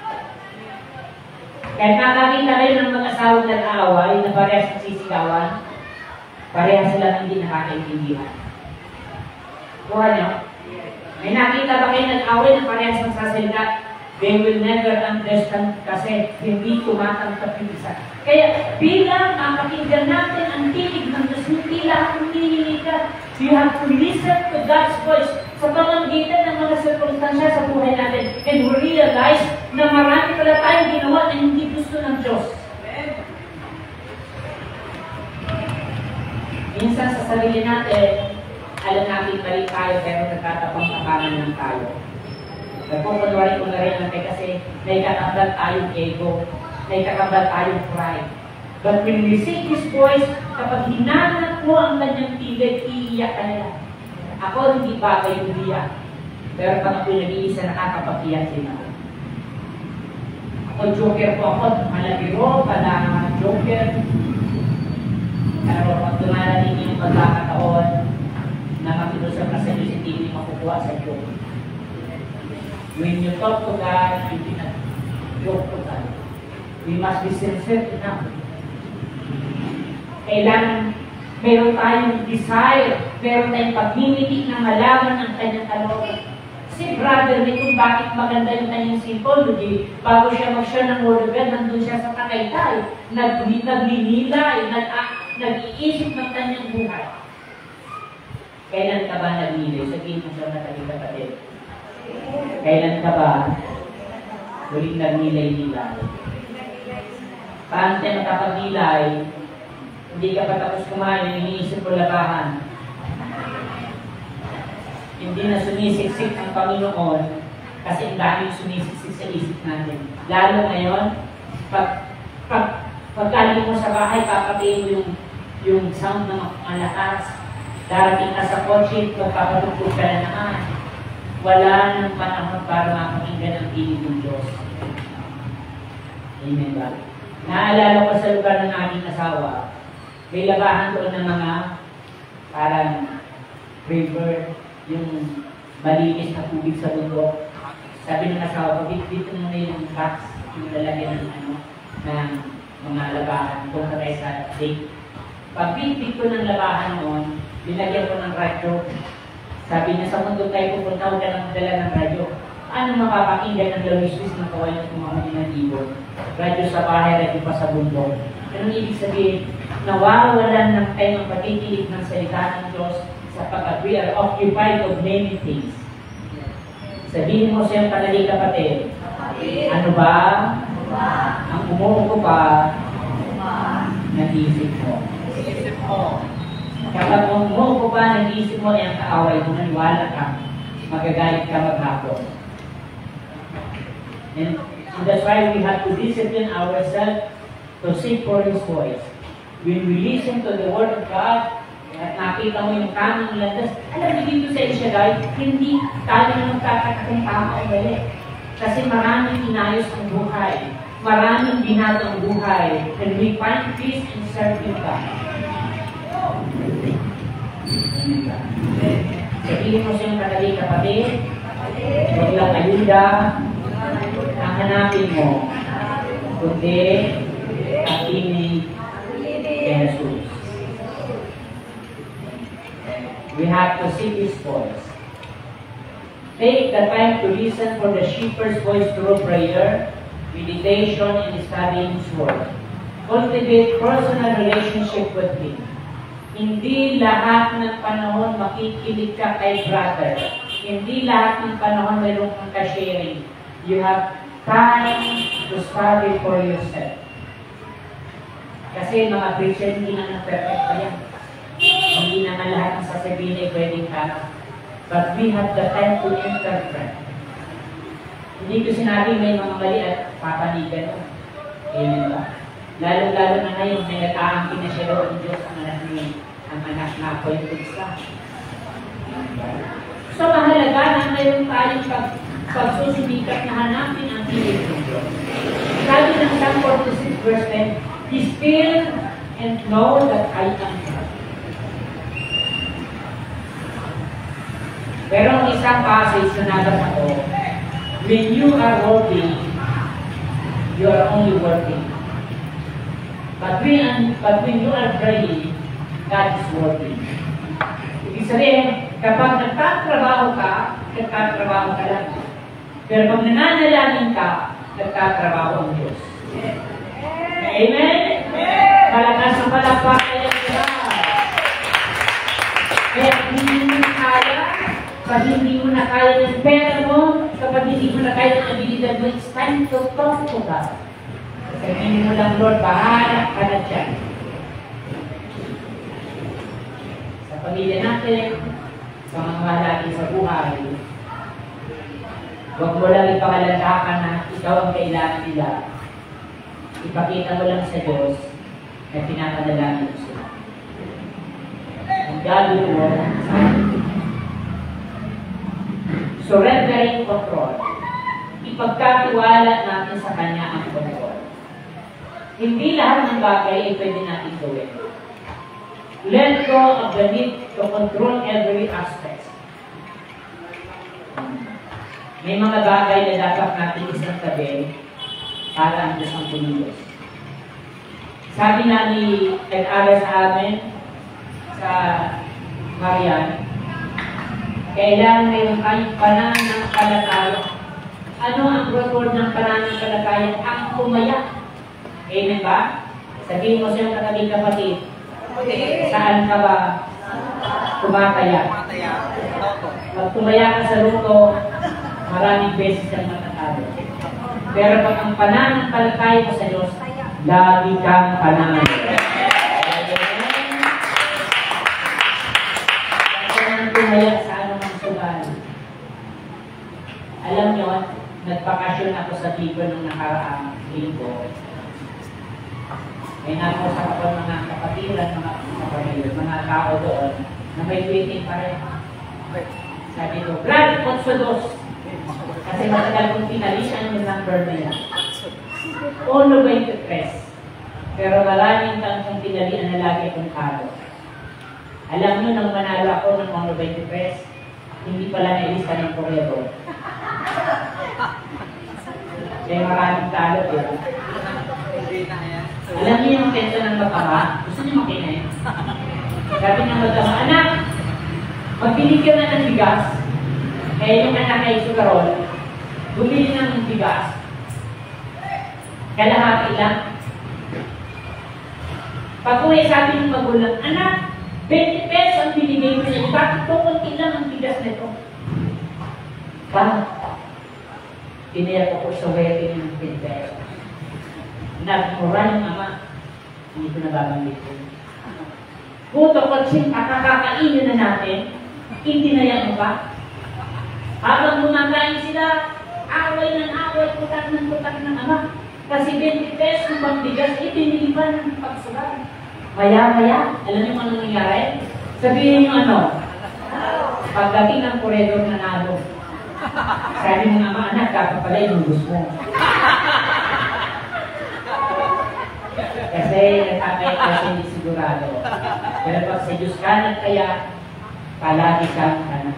Kahit nakakita kayo ng mga asawang nag-aaway na parehas sa sisigawan, parehas sila hindi nakakaintindihan. Kuha nyo? May nakita ba kayo nag-aaway na parehas ng sasalita? They will never understand kasi hindi tumatangkap yung isa. Kaya bilang makakinggan natin ang tinig ng Diyos, hindi lang humihinig ka. You have to listen to God's voice sa pamamagitan ng mga sirkunstansya sa buhay natin. And we realize na marami pala tayong ginawa na hindi gusto ng Diyos. Minsan sa sarili natin, alam natin mali tayo pero nagtatapang-tapangan lang tayo. Nagpupunwari ko na rin natin kasi may kakabal tayong ego, may kakabal tayong pride. But when we seek His voice, kapag hinanap mo ang kanyang tinig, iiyak ka nila. Ako hindi bagay yung iyak. Pero pag ako'y nag-iisa, nakakapag-iyak din ako. Ako joker po ako, malabiro, pala joker. Pero pag dumarating yung pagkakataon, nakakilusap ka sa Diyos, hindi makukuha sa joke. When you talk to God, you cannot joke to God. We must be sincere enough. Kailangan meron tayong desire, meron tayong pagmimiti na malaman ang kanyang kalooban. Si brother ni kung bakit maganda yung kanyang psychology, bago siya mag-share ng word of God, nandun siya sa Tagaytay, nagninilay, nag-iisip ng kanyang buhay. Kailan ka ba nagnilay? Sabihin mo siya na kapatid. Kailan ka ba huling nagnilay-nilay? Paano tayo makapag-nilay? Hindi ka pa tapos kumain, iniisip mo labahan. Hindi na sumisiksik ang Panginoon kasi ang dami sumisiksik sa isip natin. Lalo ngayon, pagkaling mo sa bahay, papatiin mo yung sound ng malakas. Darating ka sa kotse, magpapatugtog ka na naman. Wala nang panahon para mapakinggan ang tinig ng Diyos. Amen ba? Naalala ko sa lugar ng aming asawa, may labahan doon ng mga parang river, yung malinis na tubig sa bundok. Sabi ng asawa ko, dito muna yung box, yung lalagyan ng mga labahan, doon ka tayo sa lake. Pag-pick ko ng labahan noon, binagyan ko ng radyo. Sabi niya, sa mundo tayo pupunta, huwag ka nang dala ng radyo. Ano mapapakinggan ng lawiswis ng kawalan ng mga maninagibo? Radyo sa bahay, radyo pa sa bundok. Anong ibig sabihin? Nawawalan ng tayo ng pagkikilig ng salita ng Diyos sapagkat we are occupied of many things. Sabihin mo siyang panali kapatid, ano ba ang umuuko pa nag-iisip mo? Kapag umuuko pa nag-iisip mo, ay ang kaaway mo, naniwala ka. magagalit ka maghapon. And that's why we have to discipline ourselves to seek for His voice. When we listen to the Word of God, at nakita mo yung tamang landas, alam mo dito sa Shaddai, hindi tayo na magtataka kung tama o mali. Kasi maraming inayos ang buhay. Maraming binato ang buhay. And we find peace in serving God. Sabihin mo siyang kadali kapatid, huwag lang ayuda, ang hanapin mo, kundi ang tinig kay Jesus. We have to seek His voice. Take the time to listen for the shepherd's voice through prayer, meditation, and studying His Word. Cultivate personal relationship with Him. Hindi lahat ng panahon makikinig ka kay brother. Hindi lahat ng panahon mayroon kang ka-sharing. You have time to study for yourself. Kasi mga Christian, hindi naman perfect pa yan. Hindi naman lahat ng sasabihin ay pwedeng tama. But we have the time to interpret. Hindi ko sinabi may mga mali at papanigan mo. Amen ba? Lalo-lalo na ngayon, may nag-aangkin na siya doon ng Diyos ang anak na appointed sa. So, mahalaga na mayroon tayong pagsusubikat na hanapin ang tinig ng Diyos. Sabi ng Psalm 46 verse 10, Be still and know that I am God. Pero ang isang passage na nabasa ko, when you are working, you are only working. But when you are praying, God is working. Ibig sabihin, kapag nagtatrabaho ka lang. Pero pag nananalangin ka, nagtatrabaho ang Diyos. Amen? Malakas ang palakpakan ng Diyos. Kaya hindi mo kaya, pag hindi mo na kaya ng pera mo, kapag hindi mo na kaya ng abilidad mo, it's time to talk to God. Sabihin mo lang, Lord, bahala ka na dyan. Sa pamilya natin, sa mga mahalagi sa buhay, huwag mo lang ipangalandakan na ikaw ang kailangan nila. Ipakita mo lang sa Diyos na pinapadalangin mo sila. Ang gagawin mo, surrendering control. Ipagkatiwala natin sa Kanya ang control. Hindi lahat ng bagay ay pwede natin gawin. Let go of the need to control every aspect. May mga bagay na dapat natin isang tabi para ang Diyos ang pumilos. Sabi na ni nag-aral sa amin sa Marian, kailangan mayroon tayong pananampalataya. Ano ang record ng pananampalataya? Ang kumaya. Amen ba? Sabihin mo siyang katabi kapatid, saan ka ba tumataya? Pag tumaya ka sa luto, maraming beses kang matatalo. Pero pag ang pananampalataya mo sa Diyos, lagi kang panalo. Kaya tumaya sa anumang sugal. Alam nyo, nagpakasyon ako sa Tigo nung nakaraang linggo. May nakusap ako mga kapatiran, mga tao doon, na may waiting pa rin. Sabi ko, Brad, 8-2. Kasi matagal kong pinalisan yung number na yan. 1-23. Pero maraming kang pinalian na lagi kong talo. Alam nyo, nang manalo ako ng 1-23, hindi pala nailista ng korero. Kaya maraming talo yun. Alam niyo yung kwento ng magama? Gusto niyo makinig? Sabi ng magama, anak, magpili ka na ng bigas. Kaya yung anak ay sugarol, bumili ng bigas. Kalahati lang. Pag-uwi, sabi ng magulang, anak, 20 pesos ang binigay mo niya. Bakit po konti lang ang bigas nito? Bakit? Pinaya ko po sa wedding ng 20 pesos. Nagmura ng ama. Hindi ko nababanggit ko. Puto ko, kakakainin na natin. Hindi na yan ba? Habang kumakain sila, away ng putak ng ama. Kasi 20 pesos ng bigas, binili pa ng pagsulat. Maya-maya, alam niyo ano nangyari? Sabihin niyo ano? Pagdating ng koredor na nalo. Sabi ng ama, anak, dapat pala yung gusto mo. Kasi natakay kasi hindi sigurado. Pero pag sa Diyos ka nagkaya, palagi kang kanan.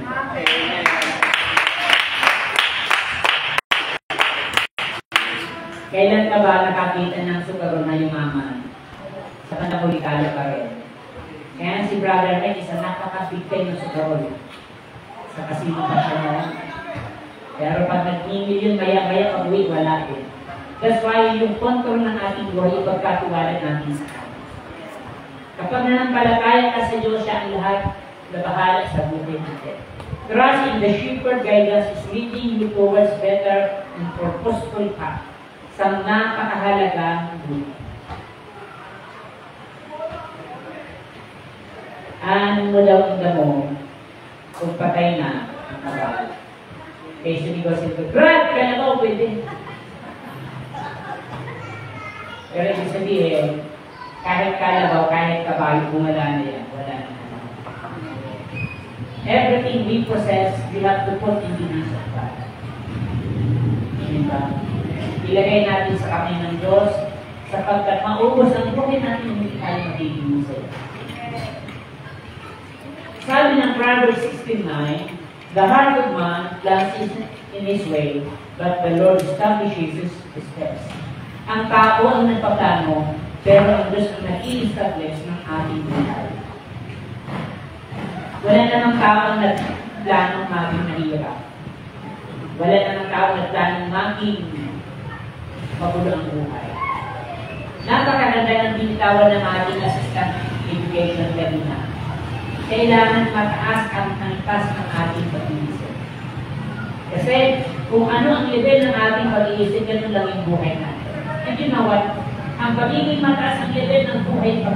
Kailan ka ba nakakita ng sukaron na yumaman? Sa panakulikalo pa rin. Kaya si Brother Ren, isa nakakabigay ng sukaron. Sa kasino pa siya na. Pero pag nag-email yun, maya-maya pag-uwi, wala din. That's why yung control ng ating buhay, pagkatiwala natin sa Kanya. Kapag nanampalataya ka sa Diyos, siya ang lahat na bahala sa buhay natin. Trust in the shepherd guidance is leading you towards better and purposeful path sa napakahalagang buhay. Ano mo daw ang damo kung patay na ang kabal? Kaya sinigaw sila, Brad, ka na ba? Pwede. Pero ibig sabihin, kahit kalabaw, kahit kabayo, wala na yan. Wala na. Everything we possess, we have to put in the hands of God. Diba? Ilagay natin sa kamay ng Diyos, sapagkat maubos ang buhay natin, hindi tayo magiging sa'yo. Sabi ng Proverbs 16:9, the heart of man plans in his way, but the Lord establishes his steps. Ang tao ang nagpaplano, pero ang Diyos ang nag-i-establish ng ating buhay. Wala namang tao ang nagplano maging mahirap. Wala namang tao ang nagplano maging magulo ang buhay. Napakaganda ng binitawan ng ating assistant education kanina. Kailangan mataas ang angkas ng ating pag-iisip. Kasi kung ano ang level ng ating pag-iisip, ganun lang yung buhay natin. And you know what? Ang pagiging mataas ang level ng buhay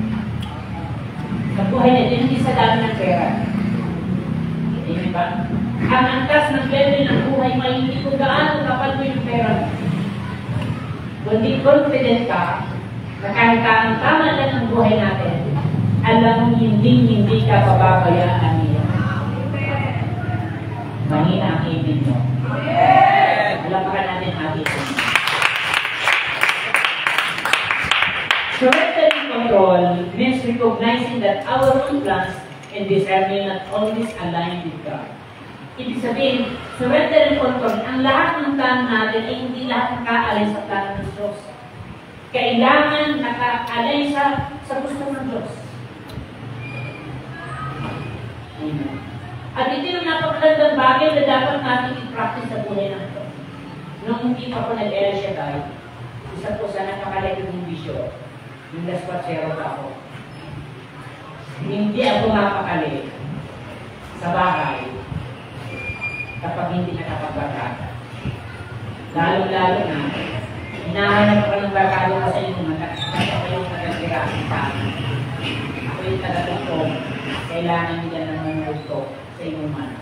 sa buhay natin, hindi sa dami ng pera. Hindi ba? Ang angkas ng level ng buhay, may hindi kung gaano kapal mo yung pera. Kundi confident ka na kahit tama lang ang buhay natin, alam mo hindi ka pababayaan niya. Mahina ang ibig mo. Alam ka natin atin. Surrendering control means recognizing that our own plans and desire may not always align with God. Ibig sabihin, surrendering control, ang lahat ng plano natin ay hindi lahat nakaalay sa plano ng Diyos. Kailangan nakaalay sa gusto ng Diyos. At ito yung napakagandang bagay na dapat natin i-practice sa buhay ng ito. Nung hindi pa ako nag-El Shaddai, isa po sa nakakalagay ng bisyo, yung laspatsero ka ako. Hindi ako mapakali sa bahay kapag hindi nakapagbarkada. Lalo-lalo na, hinahanap ko ng barkado ko sa inyo, yung nagagirasin sa akin. Ako yung tagatutong, kailangan nila ng manuto sa inyong man.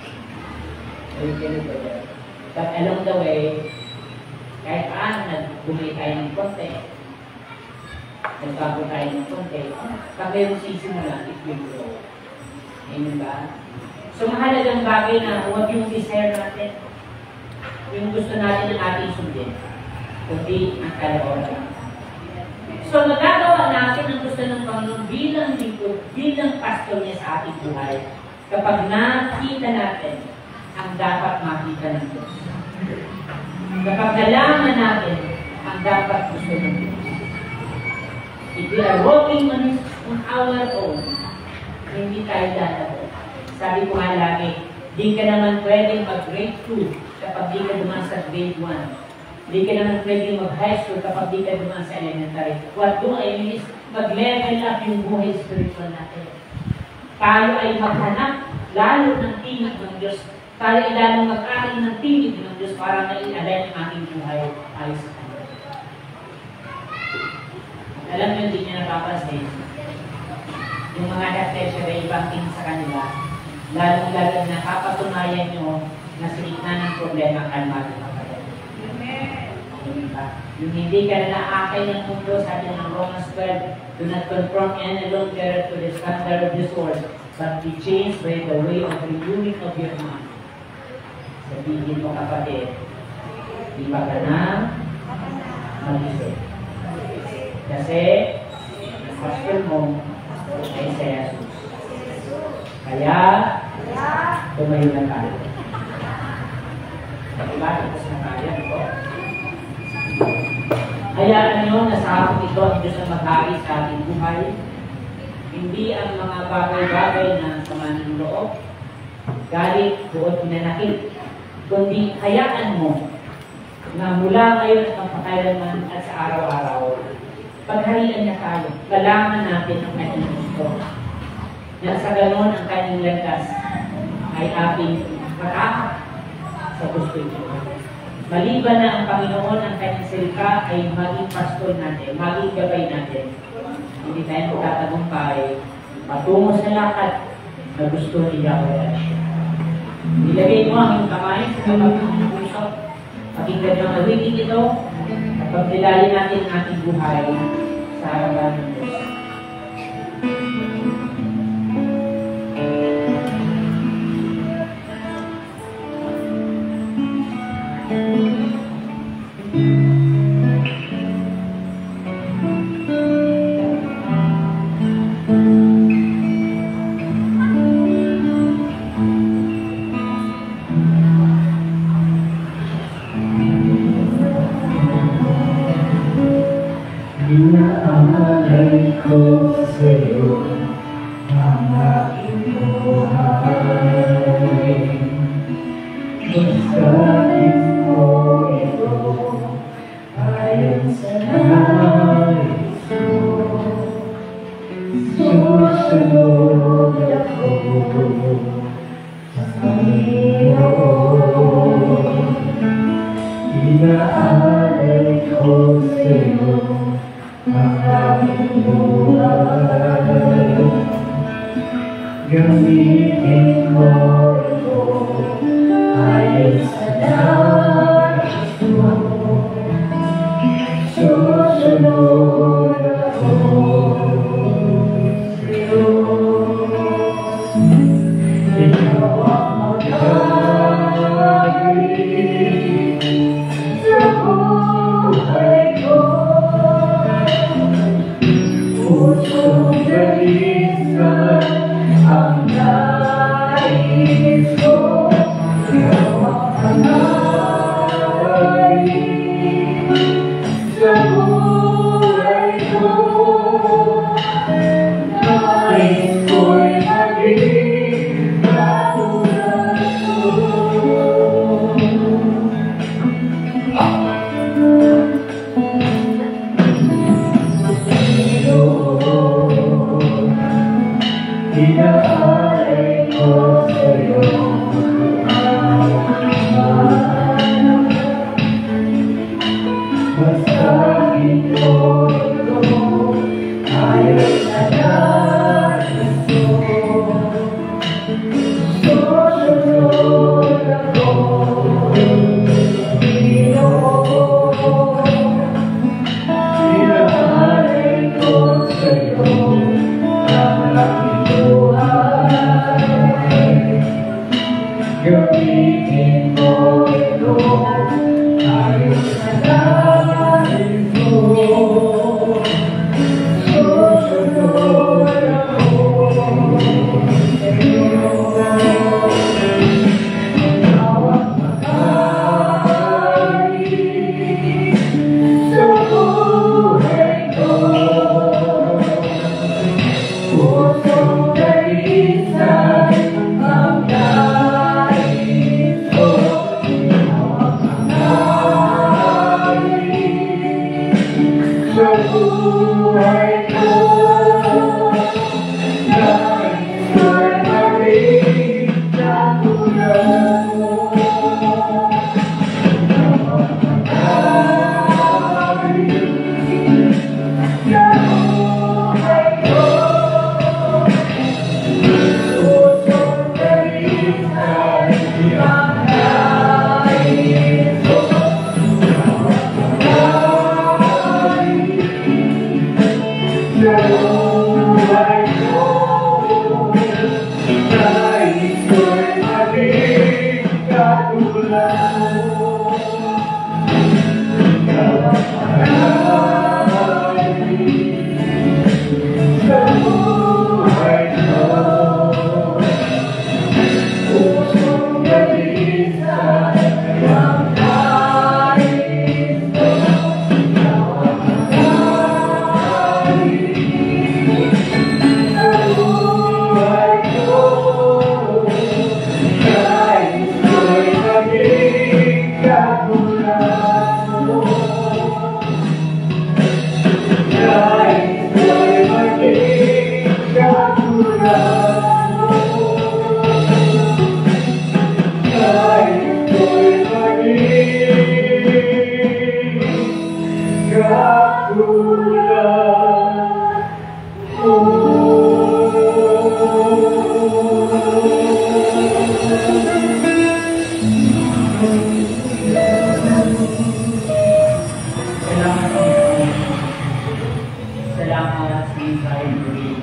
But along the way, kahit paano nagbumay tayo ng konti, nagbago tayo ng konti, pag mayroong sisimula, it will grow. Amen ba? So mahalagang bagay na huwag yung desire natin, yung gusto natin ng ating sundin, kundi ang kalooban. So magagawa natin ang gusto ng Panginoon bilang lingkod, bilang pastor niya sa ating buhay, kapag nakita natin ang dapat makita ng Diyos. Kapag nalaman natin ang dapat gusto ng Diyos. If we are walking on our own, hindi tayo dalago. Sabi ko nga lagi, di ka naman pwedeng mag-grade 2 kapag di ka dumaan sa grade 1. Di ka naman pwedeng mag-high school kapag di ka dumaan sa elementary. What do I mean is, mag-level up yung buhay spiritual natin. Tayo ay maghanap lalo ng tinig ng Diyos. Tayo ay lalong mag-aral ng tinig ng Diyos para na-i-align ang ating buhay ayos sa Kanya. Alam nyo, hindi niya napapansin. Yung mga na-tertiary banking sa kanila, lalong-lalo na kapatunayan nyo problema, kalmado ka pa rin. Diba? Yung hindi ka na naakay ng mundo, sabi ng Romans 12, do not conform any longer to the standard of this world, but be changed by the way of renewing of your mind. Sabihin mo kapatid, di ba ka na mag-isip? Kasi, ang pastor mo ay si Jesus. Kaya, tumayo na tayo. Diba? Tapos na tayo. Hayaan nyo na sa hapon ito ang Diyos na mag-hari sa ating buhay. Hindi ang mga bagay-bagay na sama ng loob, galit, buot, pinanakit, kundi hayaan mo na mula ngayon at magpakailanman at sa araw-araw, pagharian niya tayo, kalaman natin ang kanyang gusto. Na sa ganon ang kanyang landas ay ating matakas sa gusto niya. Maliban na ang Panginoon ang kanyang salita ay maging pastor natin, maging gabay natin. Hindi tayo magtatagumpay patungo sa lakad na gusto ni Yahweh. Ilagay mo ang iyong kamay sa kapag ng puso. Pakinggan ng awitin ito at pagdilali natin ang ating buhay sa harapan ng Diyos. Inaalay ko sa'yo ang aking buhay. Basahin mo ito ayon sa nais mo. Susunod ako sa Panginoon. Inaalay ko sa'yo ang aking buhay. Gamitin mo ito ayon sa nais mo. Susunod ako sa'yo. Ikaw ang mag-aari sa buhay ko. Pusong galisan ang nais ko. Ikaw ang pangaari sa buhay ko. Nais ko'y maging katulad mo. Inaalay ko sa'yo basahin mo ito ayon sa nais mo. Susunod ako Panginoon. Inaalay ko sa'yo ang aking buhay. Gamitin mo ito ayon sa nais mo. Susunod ako sa'yo. Ikaw ang mag-aari Salamat sa Israel.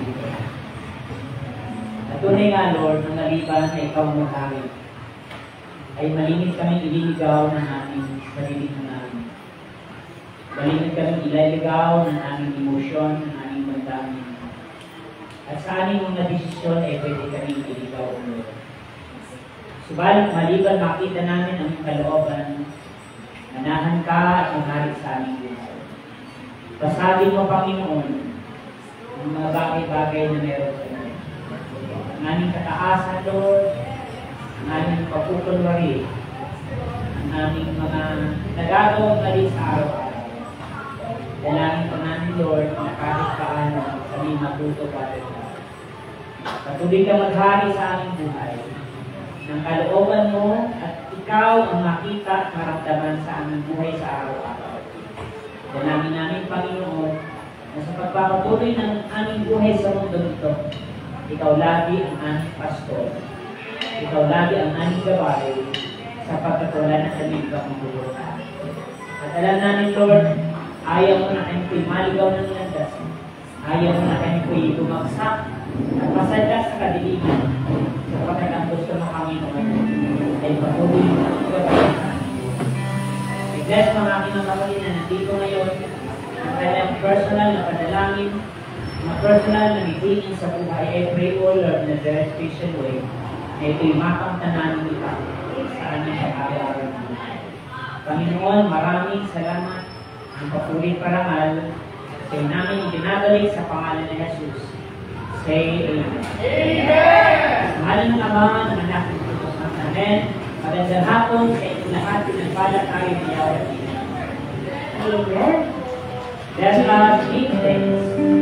At tunay nga, Lord, na naliban na ikaw ang maghari, ay malinis kami ililigaw ng aming sarili na namin. Malinis kami ililigaw ng aming emosyon, ng aming damdamin. At sa aming mga desisyon ay pwede kami iligaw o Lord. Subalit maliban makita namin ang kalooban, manahan ka at maghari sa aming buhay. Basagin mo, Panginoon, ang mga bagay-bagay na meron sa inyo. Ang aming kataasan, Lord, ang aming pagkukulwari, ang aming mga nagagawang mali sa araw-araw. Dalangin pa namin, Lord, na kahit paano kami matuto para sa patuloy ka maghari sa aming buhay. Ng kalooban mo at ikaw ang makita at maramdaman sa aming buhay sa araw-araw. Dalangin namin, Panginoon, na sa pagpapatuloy ng aming buhay sa mundo nito, ikaw lagi ang aming pastor. Ikaw lagi ang aming gabay sa pagkatula ng aming pangungulutan. At alam namin, Lord, ayaw mo na kami ko'y maligaw ng landas. Ayaw mo na kami ko'y bumagsak at masadya sa kadiliman. Sapagkat ang gusto mo kami naman ay patuloy mo ang gabay. Bless mga aking mga kapatid na nandito ngayon, ang kanilang personal na panalangin, mga personal na meeting sa buhay. I pray, O Lord, na very special way, na ito'y makamtanan nila sa aming pag-aaral ng buhay. Panginoon, maraming salamat ang patuloy parangal sa namin itinabalik sa pangalan ni Jesus. Say Amen. Amen! Mahal ng Ama, ng Anak ng Diyos. Amen. Magandang hapon sa inyong lahat, pinagpala tayo ng yawa. Amen. Let us give thanks